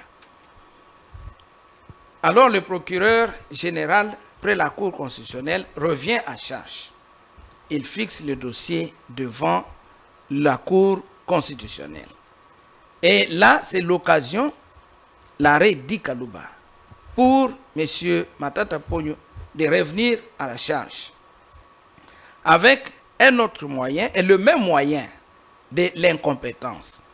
[SPEAKER 2] Alors le procureur général près la Cour constitutionnelle revient à charge. Il fixe le dossier devant la Cour constitutionnelle. Et là, c'est l'occasion, l'arrêt d'Ikaluba, pour M. Matata Ponyo de revenir à la charge avec un autre moyen, et le même moyen de l'incompétence.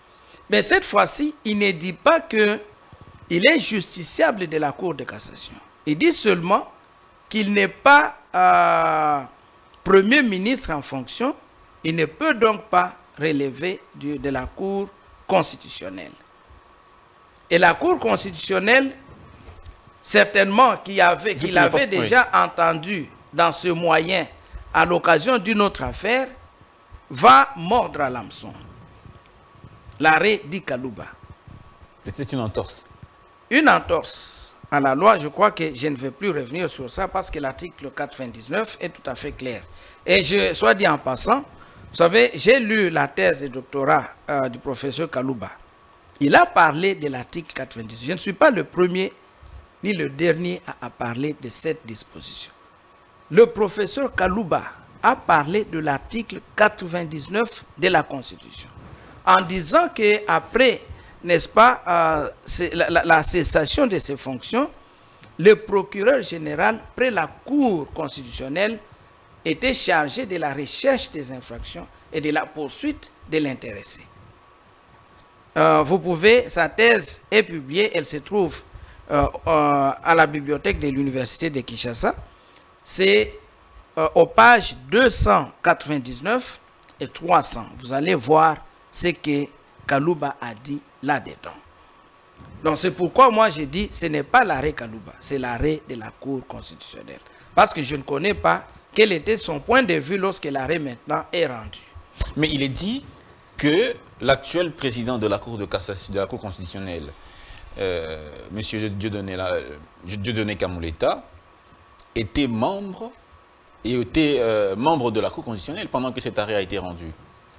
[SPEAKER 2] Mais cette fois-ci, il ne dit pas qu'il est justiciable de la Cour de cassation. Il dit seulement qu'il n'est pas Premier ministre en fonction. Il ne peut donc pas relever de la Cour constitutionnelle. Et la Cour constitutionnelle, certainement qu'il avait déjà entendu dans ce moyen, à l'occasion d'une autre affaire, va mordre à l'hameçon. L'arrêt dit Kalouba.
[SPEAKER 1] C'était une entorse.
[SPEAKER 2] Une entorse à la loi, je crois que je ne vais plus revenir sur ça parce que l'article 99 est tout à fait clair. Et soit dit en passant, vous savez, j'ai lu la thèse de doctorat du professeur Kalouba. Il a parlé de l'article 98. Je ne suis pas le premier ni le dernier à parler de cette disposition. Le professeur Kalouba a parlé de l'article 99 de la Constitution, en disant qu'après, n'est-ce pas, la cessation de ses fonctions, le procureur général, près la Cour constitutionnelle, était chargé de la recherche des infractions et de la poursuite de l'intéressé. Vous pouvez, sa thèse est publiée, elle se trouve à la bibliothèque de l'université de Kinshasa. C'est aux pages 299 et 300. Vous allez voir ce que Kalouba a dit là-dedans. Donc c'est pourquoi moi j'ai dit ce n'est pas l'arrêt Kalouba, c'est l'arrêt de la Cour constitutionnelle. Parce que je ne connais pas quel était son point de vue lorsque l'arrêt maintenant est rendu.
[SPEAKER 1] Mais il est dit que l'actuel président de la Cour de cassation, de la Cour constitutionnelle, M. Dieudonné Kamuleta, était membre de la Cour constitutionnelle pendant que cet arrêt a été rendu.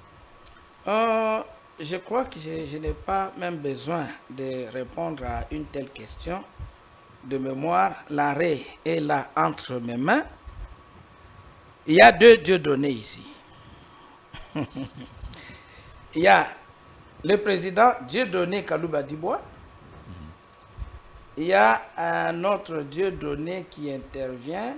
[SPEAKER 2] Je crois que je n'ai pas même besoin de répondre à une telle question. De mémoire, l'arrêt est là entre mes mains. Il y a deux Dieudonné ici. Il y a le président Dieudonné Kalouba Dibois. Il y a un autre Dieudonné qui intervient.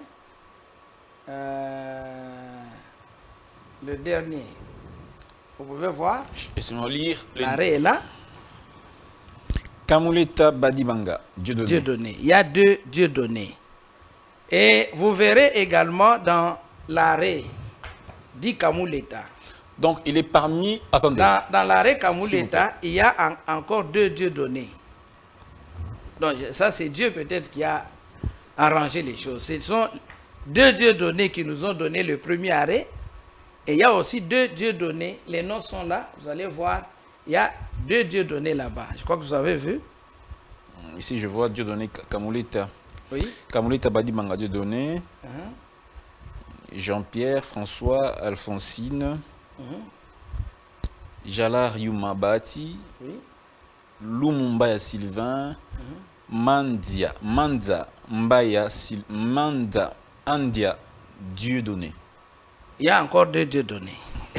[SPEAKER 2] Le dernier. Vous pouvez voir.
[SPEAKER 1] Laissez-moi lire.
[SPEAKER 2] L'arrêt est là.
[SPEAKER 1] Kamuleta Badibanga. Dieudonné.
[SPEAKER 2] Il y a deux Dieudonné. Et vous verrez également dans l'arrêt dit Kamuleta.
[SPEAKER 1] Donc il est parmi... Attendez.
[SPEAKER 2] Dans l'arrêt Kamuleta, il y a encore deux Dieudonné. Donc ça c'est Dieu peut-être qui a arrangé les choses. Ce sont deux Dieudonné qui nous ont donné le premier arrêt. Et il y a aussi deux Dieudonné. Les noms sont là. Vous allez voir. Il y a deux Dieudonné là-bas. Je crois que vous avez vu.
[SPEAKER 1] Ici je vois Dieudonné Kamuleta.
[SPEAKER 2] Oui.
[SPEAKER 1] Kamuleta Badibanga Dieudonné. Jean-Pierre, François, Alphonsine. Jalar Yuma Bati. Oui. Lumumba Sylvain. Manda Andia Dieudonné.
[SPEAKER 2] Il y a encore deux Dieudonné.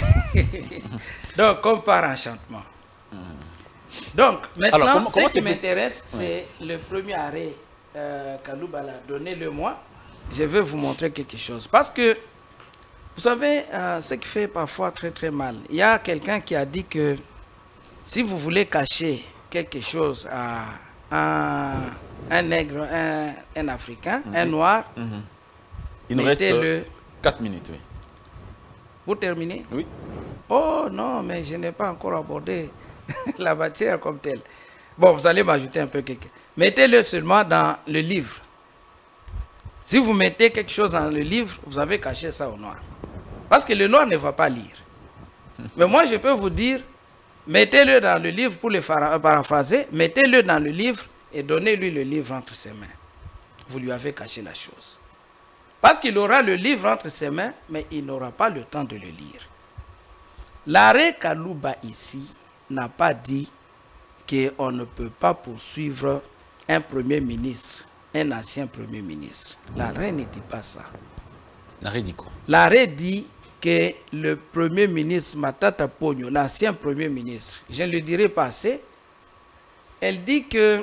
[SPEAKER 2] Donc, comme par enchantement. Donc, maintenant, alors, ce qui m'intéresse, c'est le premier arrêt Kalouba l'a donné le mois. Je vais vous montrer quelque chose. Parce que, vous savez, ce qui fait parfois très très mal. Il y a quelqu'un qui a dit que si vous voulez cacher quelque chose à un nègre, un Africain, un noir,
[SPEAKER 1] il nous reste 4 minutes. Oui.
[SPEAKER 2] Vous terminez?
[SPEAKER 1] Oui.
[SPEAKER 2] Oh non, mais je n'ai pas encore abordé la matière comme telle. Bon, vous allez m'ajouter un peu quelque chose. Mettez-le seulement dans le livre. Si vous mettez quelque chose dans le livre, vous avez caché ça au noir. Parce que le noir ne va pas lire. Mais moi, je peux vous dire, mettez-le dans le livre pour le paraphraser, mettez-le dans le livre et donnez-lui le livre entre ses mains. Vous lui avez caché la chose. Parce qu'il aura le livre entre ses mains, mais il n'aura pas le temps de le lire. L'arrêt Kalouba ici n'a pas dit qu'on ne peut pas poursuivre un premier ministre, un ancien premier ministre. L'arrêt ne dit pas ça.
[SPEAKER 1] L'arrêt dit quoi? L'arrêt
[SPEAKER 2] dit que le premier ministre Matata Ponyo, l'ancien premier ministre, je ne le dirai pas assez, elle dit que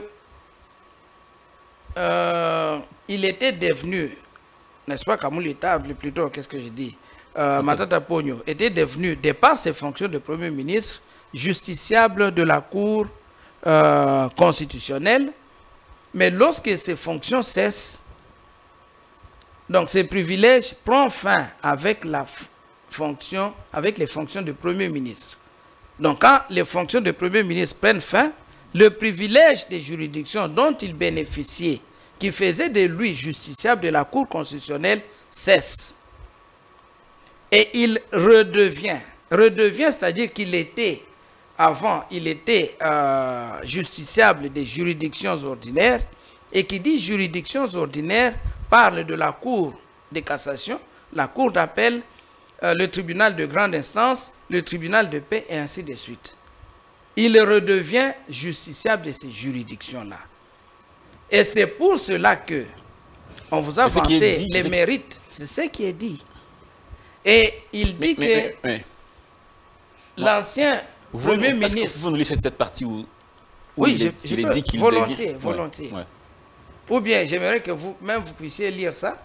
[SPEAKER 2] il était devenu, n'est-ce pas, Kamuleta, plutôt, qu'est-ce que je dis, Matata Ponyo était devenu, de par ses fonctions de premier ministre, justiciable de la Cour constitutionnelle, mais lorsque ces fonctions cessent, donc ces privilèges prennent fin avec les fonctions de Premier ministre. Donc quand les fonctions de Premier ministre prennent fin, le privilège des juridictions dont il bénéficiait, qui faisait de lui justiciable de la Cour constitutionnelle, cesse. Et il redevient, c'est-à-dire qu'il était, avant, il était justiciable des juridictions ordinaires, et qui dit juridictions ordinaires parle de la Cour de cassation, la Cour d'appel, le tribunal de grande instance, le tribunal de paix, et ainsi de suite. Il redevient justiciable de ces juridictions-là. Et c'est pour cela que on vous a vanté les mérites. C'est ce qui est dit. Et il dit que l'ancien Premier ministre...
[SPEAKER 1] Est-ce que vous nous lisez cette partie où
[SPEAKER 2] oui,
[SPEAKER 1] il est dit qu'il
[SPEAKER 2] devient... Volontiers. Ouais. Ou bien, j'aimerais que vous puissiez lire ça.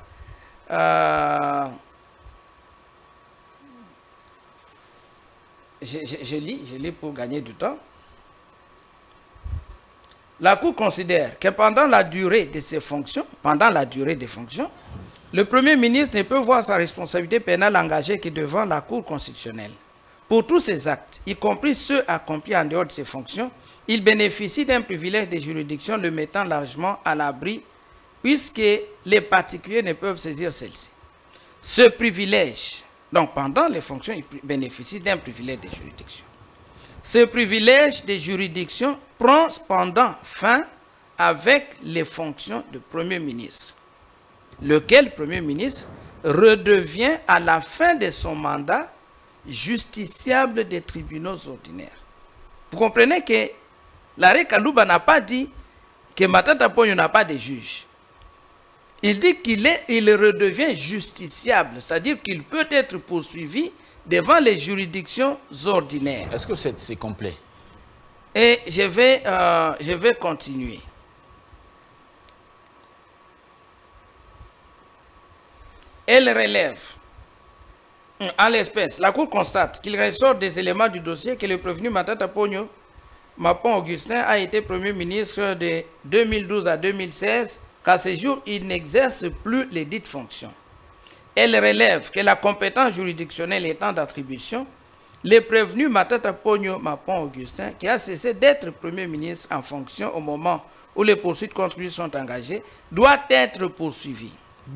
[SPEAKER 2] Je lis pour gagner du temps. La Cour considère que pendant la durée de ses fonctions, le Premier ministre ne peut voir sa responsabilité pénale engagée que devant la Cour constitutionnelle. Pour tous ses actes, y compris ceux accomplis en dehors de ses fonctions, il bénéficie d'un privilège de juridiction le mettant largement à l'abri, puisque les particuliers ne peuvent saisir celle-ci. Ce privilège, donc pendant les fonctions, il bénéficie d'un privilège de juridiction. Ce privilège de juridiction prend cependant fin avec les fonctions de Premier ministre, lequel Premier ministre redevient à la fin de son mandat justiciable des tribunaux ordinaires. Vous comprenez que l'arrêt Kalouba n'a pas dit que Matata Ponyo n'a pas de juge. Il dit qu'il redevient justiciable, c'est-à-dire qu'il peut être poursuivi devant les juridictions ordinaires.
[SPEAKER 1] Est-ce que c'est complet?
[SPEAKER 2] Et je vais continuer. Elle relève, en l'espèce, la Cour constate qu'il ressort des éléments du dossier que le prévenu Matata Ponyo Mapon Augustin a été Premier ministre de 2012 à 2016, qu'à ce jour, il n'exerce plus les dites fonctions. Elle relève que la compétence juridictionnelle étant d'attribution, le prévenu Matata Ponyo Mapon Augustin, qui a cessé d'être Premier ministre en fonction au moment où les poursuites contre lui sont engagées, doit être poursuivi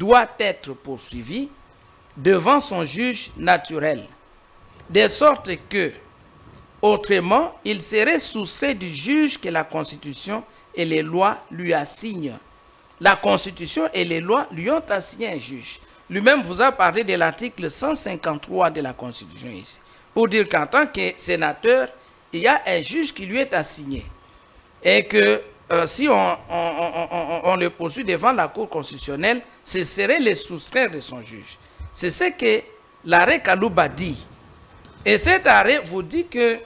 [SPEAKER 2] devant son juge naturel, de sorte que, autrement, il serait soustrait du juge que la Constitution et les lois lui assignent. La Constitution et les lois lui ont assigné un juge. Lui-même vous a parlé de l'article 153 de la Constitution ici, pour dire qu'en tant que sénateur, il y a un juge qui lui est assigné. Et que si on le poursuit devant la Cour constitutionnelle, ce serait le soustraire de son juge. C'est ce que l'arrêt Kalouba dit. Et cet arrêt vous dit que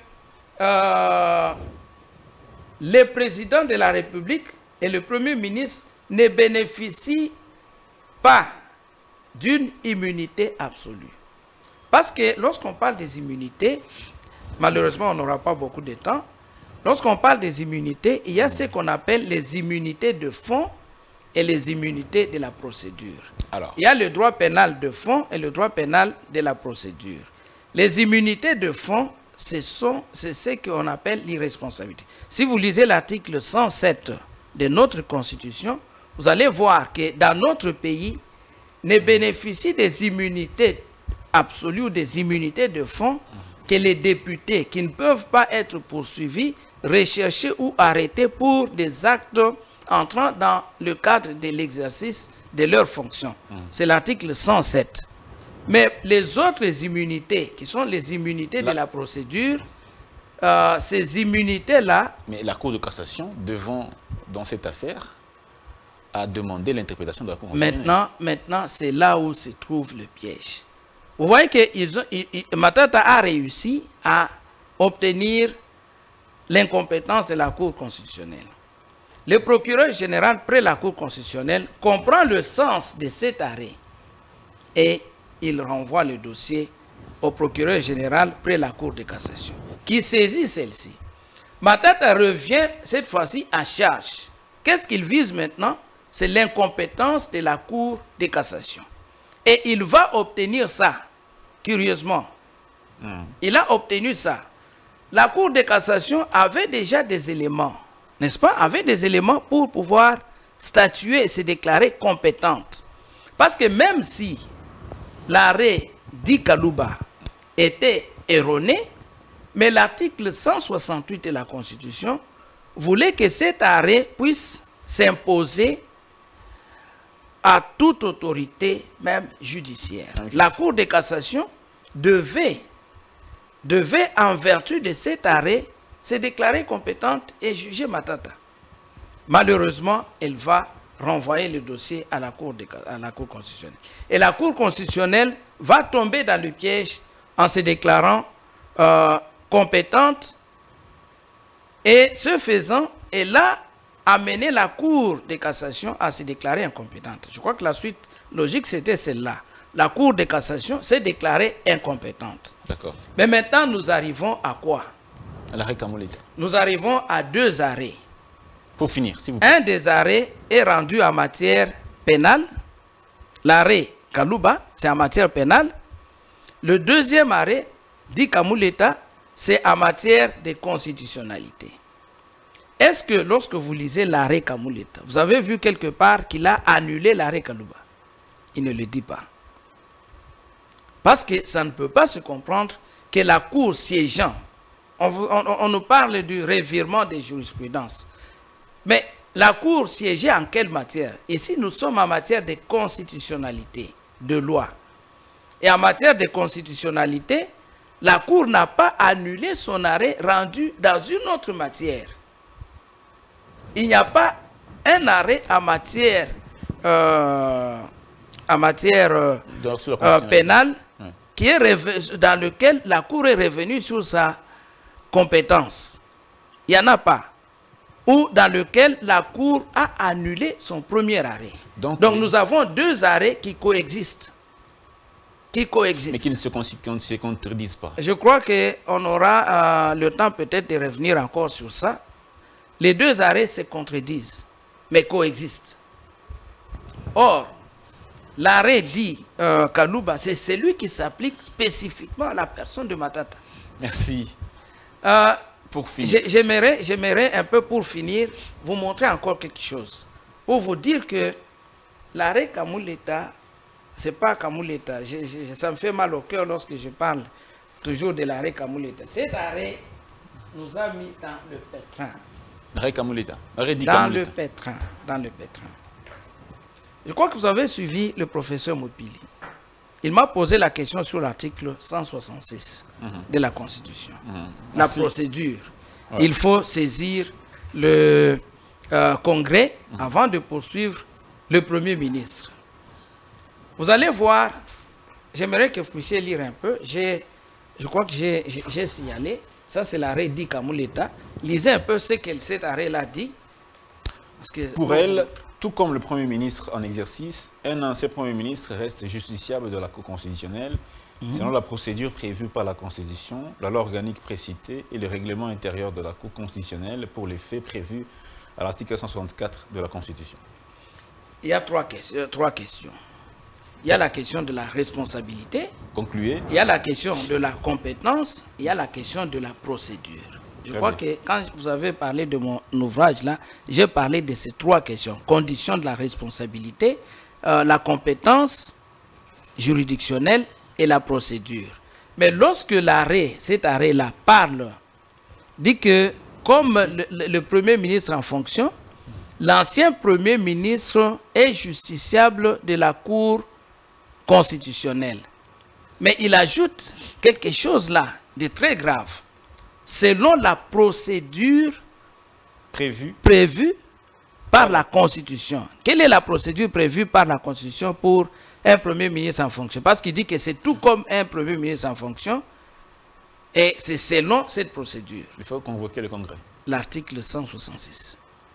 [SPEAKER 2] le président de la République et le Premier ministre ne bénéficient pas d'une immunité absolue. Parce que lorsqu'on parle des immunités, malheureusement on n'aura pas beaucoup de temps, lorsqu'on parle des immunités, il y a ce qu'on appelle les immunités de fond et les immunités de la procédure. Alors, il y a le droit pénal de fond et le droit pénal de la procédure. Les immunités de fond, c'est ce qu'on appelle l'irresponsabilité. Si vous lisez l'article 107 de notre Constitution, vous allez voir que dans notre pays, ne bénéficient des immunités absolues ou des immunités de fond que les députés qui ne peuvent pas être poursuivis, recherchés ou arrêtés pour des actes entrant dans le cadre de l'exercice de leurs fonctions. C'est l'article 107. Mais les autres immunités, qui sont les immunités de la procédure, ces immunités-là...
[SPEAKER 1] Mais la Cour de cassation, dans cette affaire, a demandé l'interprétation de la Cour constitutionnelle.
[SPEAKER 2] Maintenant c'est là où se trouve le piège. Vous voyez que Matata a réussi à obtenir l'incompétence de la Cour constitutionnelle. Le procureur général près la Cour constitutionnelle comprend le sens de cet arrêt et il renvoie le dossier au procureur général près la Cour de cassation. qui saisit celle-ci. Matata revient cette fois-ci à charge. Qu'est-ce qu'il vise maintenant? C'est l'incompétence de la Cour de cassation. Et il va obtenir ça, curieusement. Il a obtenu ça. La Cour de cassation avait déjà des éléments, n'est-ce pas? Avait des éléments pour pouvoir statuer et se déclarer compétente. Parce que même si l'arrêt dit Kalouba était erroné, mais l'article 168 de la Constitution voulait que cet arrêt puisse s'imposer à toute autorité, même judiciaire. La Cour de cassation devait, en vertu de cet arrêt, se déclarer compétente et juger Matata. Malheureusement, elle va renvoyer le dossier à la Cour constitutionnelle. Et la Cour constitutionnelle va tomber dans le piège en se déclarant compétente, et ce faisant, elle a amené la Cour de cassation à se déclarer incompétente. Je crois que la suite logique, c'était celle-là. La Cour de cassation s'est déclarée incompétente.
[SPEAKER 1] D'accord.
[SPEAKER 2] Mais maintenant, nous arrivons à quoi?
[SPEAKER 1] À l'arrêt Kamuleta.
[SPEAKER 2] Nous arrivons à deux arrêts.
[SPEAKER 1] Pour finir, s'il vous plaît.
[SPEAKER 2] Un des arrêts est rendu en matière pénale. L'arrêt Kalouba, c'est en matière pénale. Le deuxième arrêt, dit Kamuleta, c'est en matière de constitutionnalité. Est-ce que lorsque vous lisez l'arrêt Kamuleta, vous avez vu quelque part qu'il a annulé l'arrêt Kalouba? Il ne le dit pas. Parce que ça ne peut pas se comprendre que la Cour siégeant, on nous parle du revirement des jurisprudences. Mais la Cour siégeait en quelle matière? Ici, nous sommes en matière de constitutionnalité, de loi. Et en matière de constitutionnalité, la Cour n'a pas annulé son arrêt rendu dans une autre matière. Il n'y a pas un arrêt en matière, pénale qui est dans lequel la Cour est revenue sur sa compétence. Il n'y en a pas. Ou dans lequel la Cour a annulé son premier arrêt. Donc nous avons deux arrêts qui coexistent. Mais
[SPEAKER 1] qui ne se contredisent pas.
[SPEAKER 2] Je crois qu'on aura le temps peut-être de revenir encore sur ça. Les deux arrêts se contredisent, mais coexistent. Or, l'arrêt dit Kalouba, c'est celui qui s'applique spécifiquement à la personne de Matata.
[SPEAKER 1] Merci. Pour finir.
[SPEAKER 2] J'aimerais un peu pour finir vous montrer encore quelque chose. Pour vous dire que l'arrêt Kamuleta, c'est pas Kamuleta. Ça me fait mal au cœur lorsque je parle toujours de l'arrêt Kamuleta. Cet arrêt nous a mis dans le pétrin.
[SPEAKER 1] L'arrêt Kamuleta.
[SPEAKER 2] Dans le pétrin. Je crois que vous avez suivi le professeur Mopili. Il m'a posé la question sur l'article 166 de la Constitution. La procédure. Ouais. Il faut saisir le Congrès avant de poursuivre le Premier ministre. Vous allez voir, j'aimerais que vous puissiez lire un peu. Je crois que j'ai signalé. Ça, c'est l'arrêt dit Kamuleta. Lisez un peu ce que cet arrêt-là dit. Parce que,
[SPEAKER 1] pour elle, tout comme le Premier ministre en exercice, un ancien Premier ministre reste justiciable de la Cour constitutionnelle selon la procédure prévue par la Constitution, la loi organique précitée et le règlement intérieur de la Cour constitutionnelle pour les faits prévus à l'article 164 de la Constitution.
[SPEAKER 2] Il y a trois questions. Il y a la question de la responsabilité.
[SPEAKER 1] Concluez.
[SPEAKER 2] Il y a la question de la compétence. Il y a la question de la procédure. Je crois que quand vous avez parlé de mon ouvrage là, j'ai parlé de ces trois questions. Conditions de la responsabilité, la compétence juridictionnelle et la procédure. Mais lorsque cet arrêt-là parle, dit que comme le Premier ministre en fonction, l'ancien Premier ministre est justiciable de la Cour constitutionnelle. Mais il ajoute quelque chose là de très grave. Selon la procédure prévue par la Constitution. Quelle est la procédure prévue par la Constitution pour un Premier ministre en fonction? Parce qu'il dit que c'est tout comme un Premier ministre en fonction et c'est selon cette procédure.
[SPEAKER 1] Il faut convoquer le Congrès.
[SPEAKER 2] L'article 166.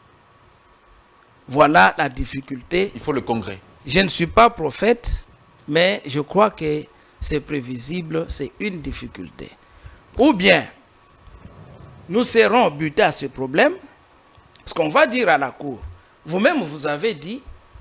[SPEAKER 2] Voilà la difficulté.
[SPEAKER 1] Il faut le Congrès.
[SPEAKER 2] Je ne suis pas prophète, mais je crois que c'est prévisible, c'est une difficulté. Ou bien, nous serons butés à ce problème, parce qu'on va dire à la Cour, vous-même vous avez dit,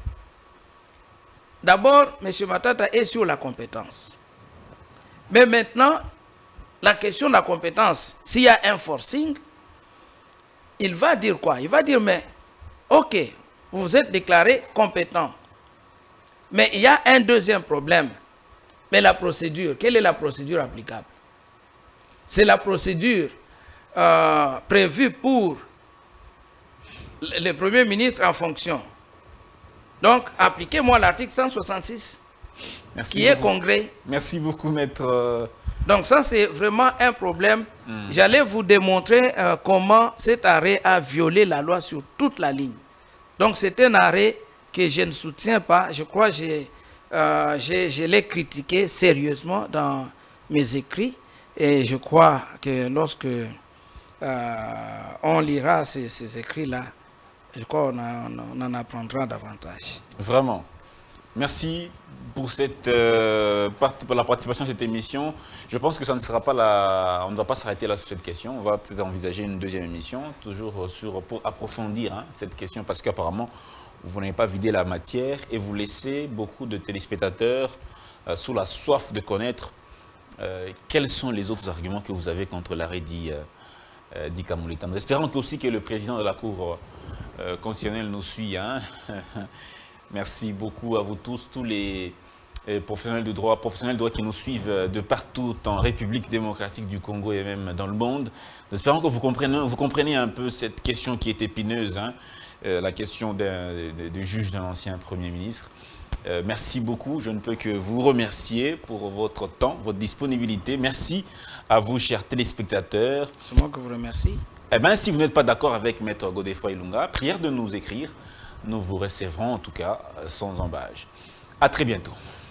[SPEAKER 2] d'abord, M. Matata est sur la compétence. Mais maintenant, la question de la compétence, s'il y a un forcing, il va dire quoi? Il va dire, mais, ok, vous êtes déclaré compétent. Mais il y a un deuxième problème. Mais la procédure, quelle est la procédure applicable? C'est la procédure prévue pour le Premier ministre en fonction. Donc, appliquez-moi l'article 166, qui est congrès.
[SPEAKER 1] Merci beaucoup, maître.
[SPEAKER 2] Donc, ça, c'est vraiment un problème. J'allais vous démontrer comment cet arrêt a violé la loi sur toute la ligne. Donc, c'est un arrêt que je ne soutiens pas. Je crois que je l'ai critiqué sérieusement dans mes écrits. Et je crois que lorsque on lira ces écrits-là, je crois qu'on en apprendra davantage.
[SPEAKER 1] Vraiment. Merci pour pour la participation à cette émission. Je pense que ça ne sera pas on ne va pas s'arrêter là sur cette question. On va peut-être envisager une deuxième émission, toujours pour approfondir cette question, parce qu'apparemment, vous n'avez pas vidé la matière et vous laissez beaucoup de téléspectateurs sous la soif de connaître quels sont les autres arguments que vous avez contre l'arrêt dit Kamoulitam. Nous espérons aussi que le président de la Cour constitutionnelle nous suit. Merci beaucoup à vous tous les professionnels de droit qui nous suivent de partout en République démocratique du Congo et même dans le monde. Nous espérons que vous comprenez un peu cette question qui est épineuse, la question du juge d'un ancien Premier ministre. Merci beaucoup, je ne peux que vous remercier pour votre temps, votre disponibilité. Merci à vous, chers téléspectateurs.
[SPEAKER 2] C'est moi que vous remercie.
[SPEAKER 1] Eh bien, si vous n'êtes pas d'accord avec Maître Godefroid Ilunga, prière de nous écrire. Nous vous recevrons en tout cas sans embâche. À très bientôt.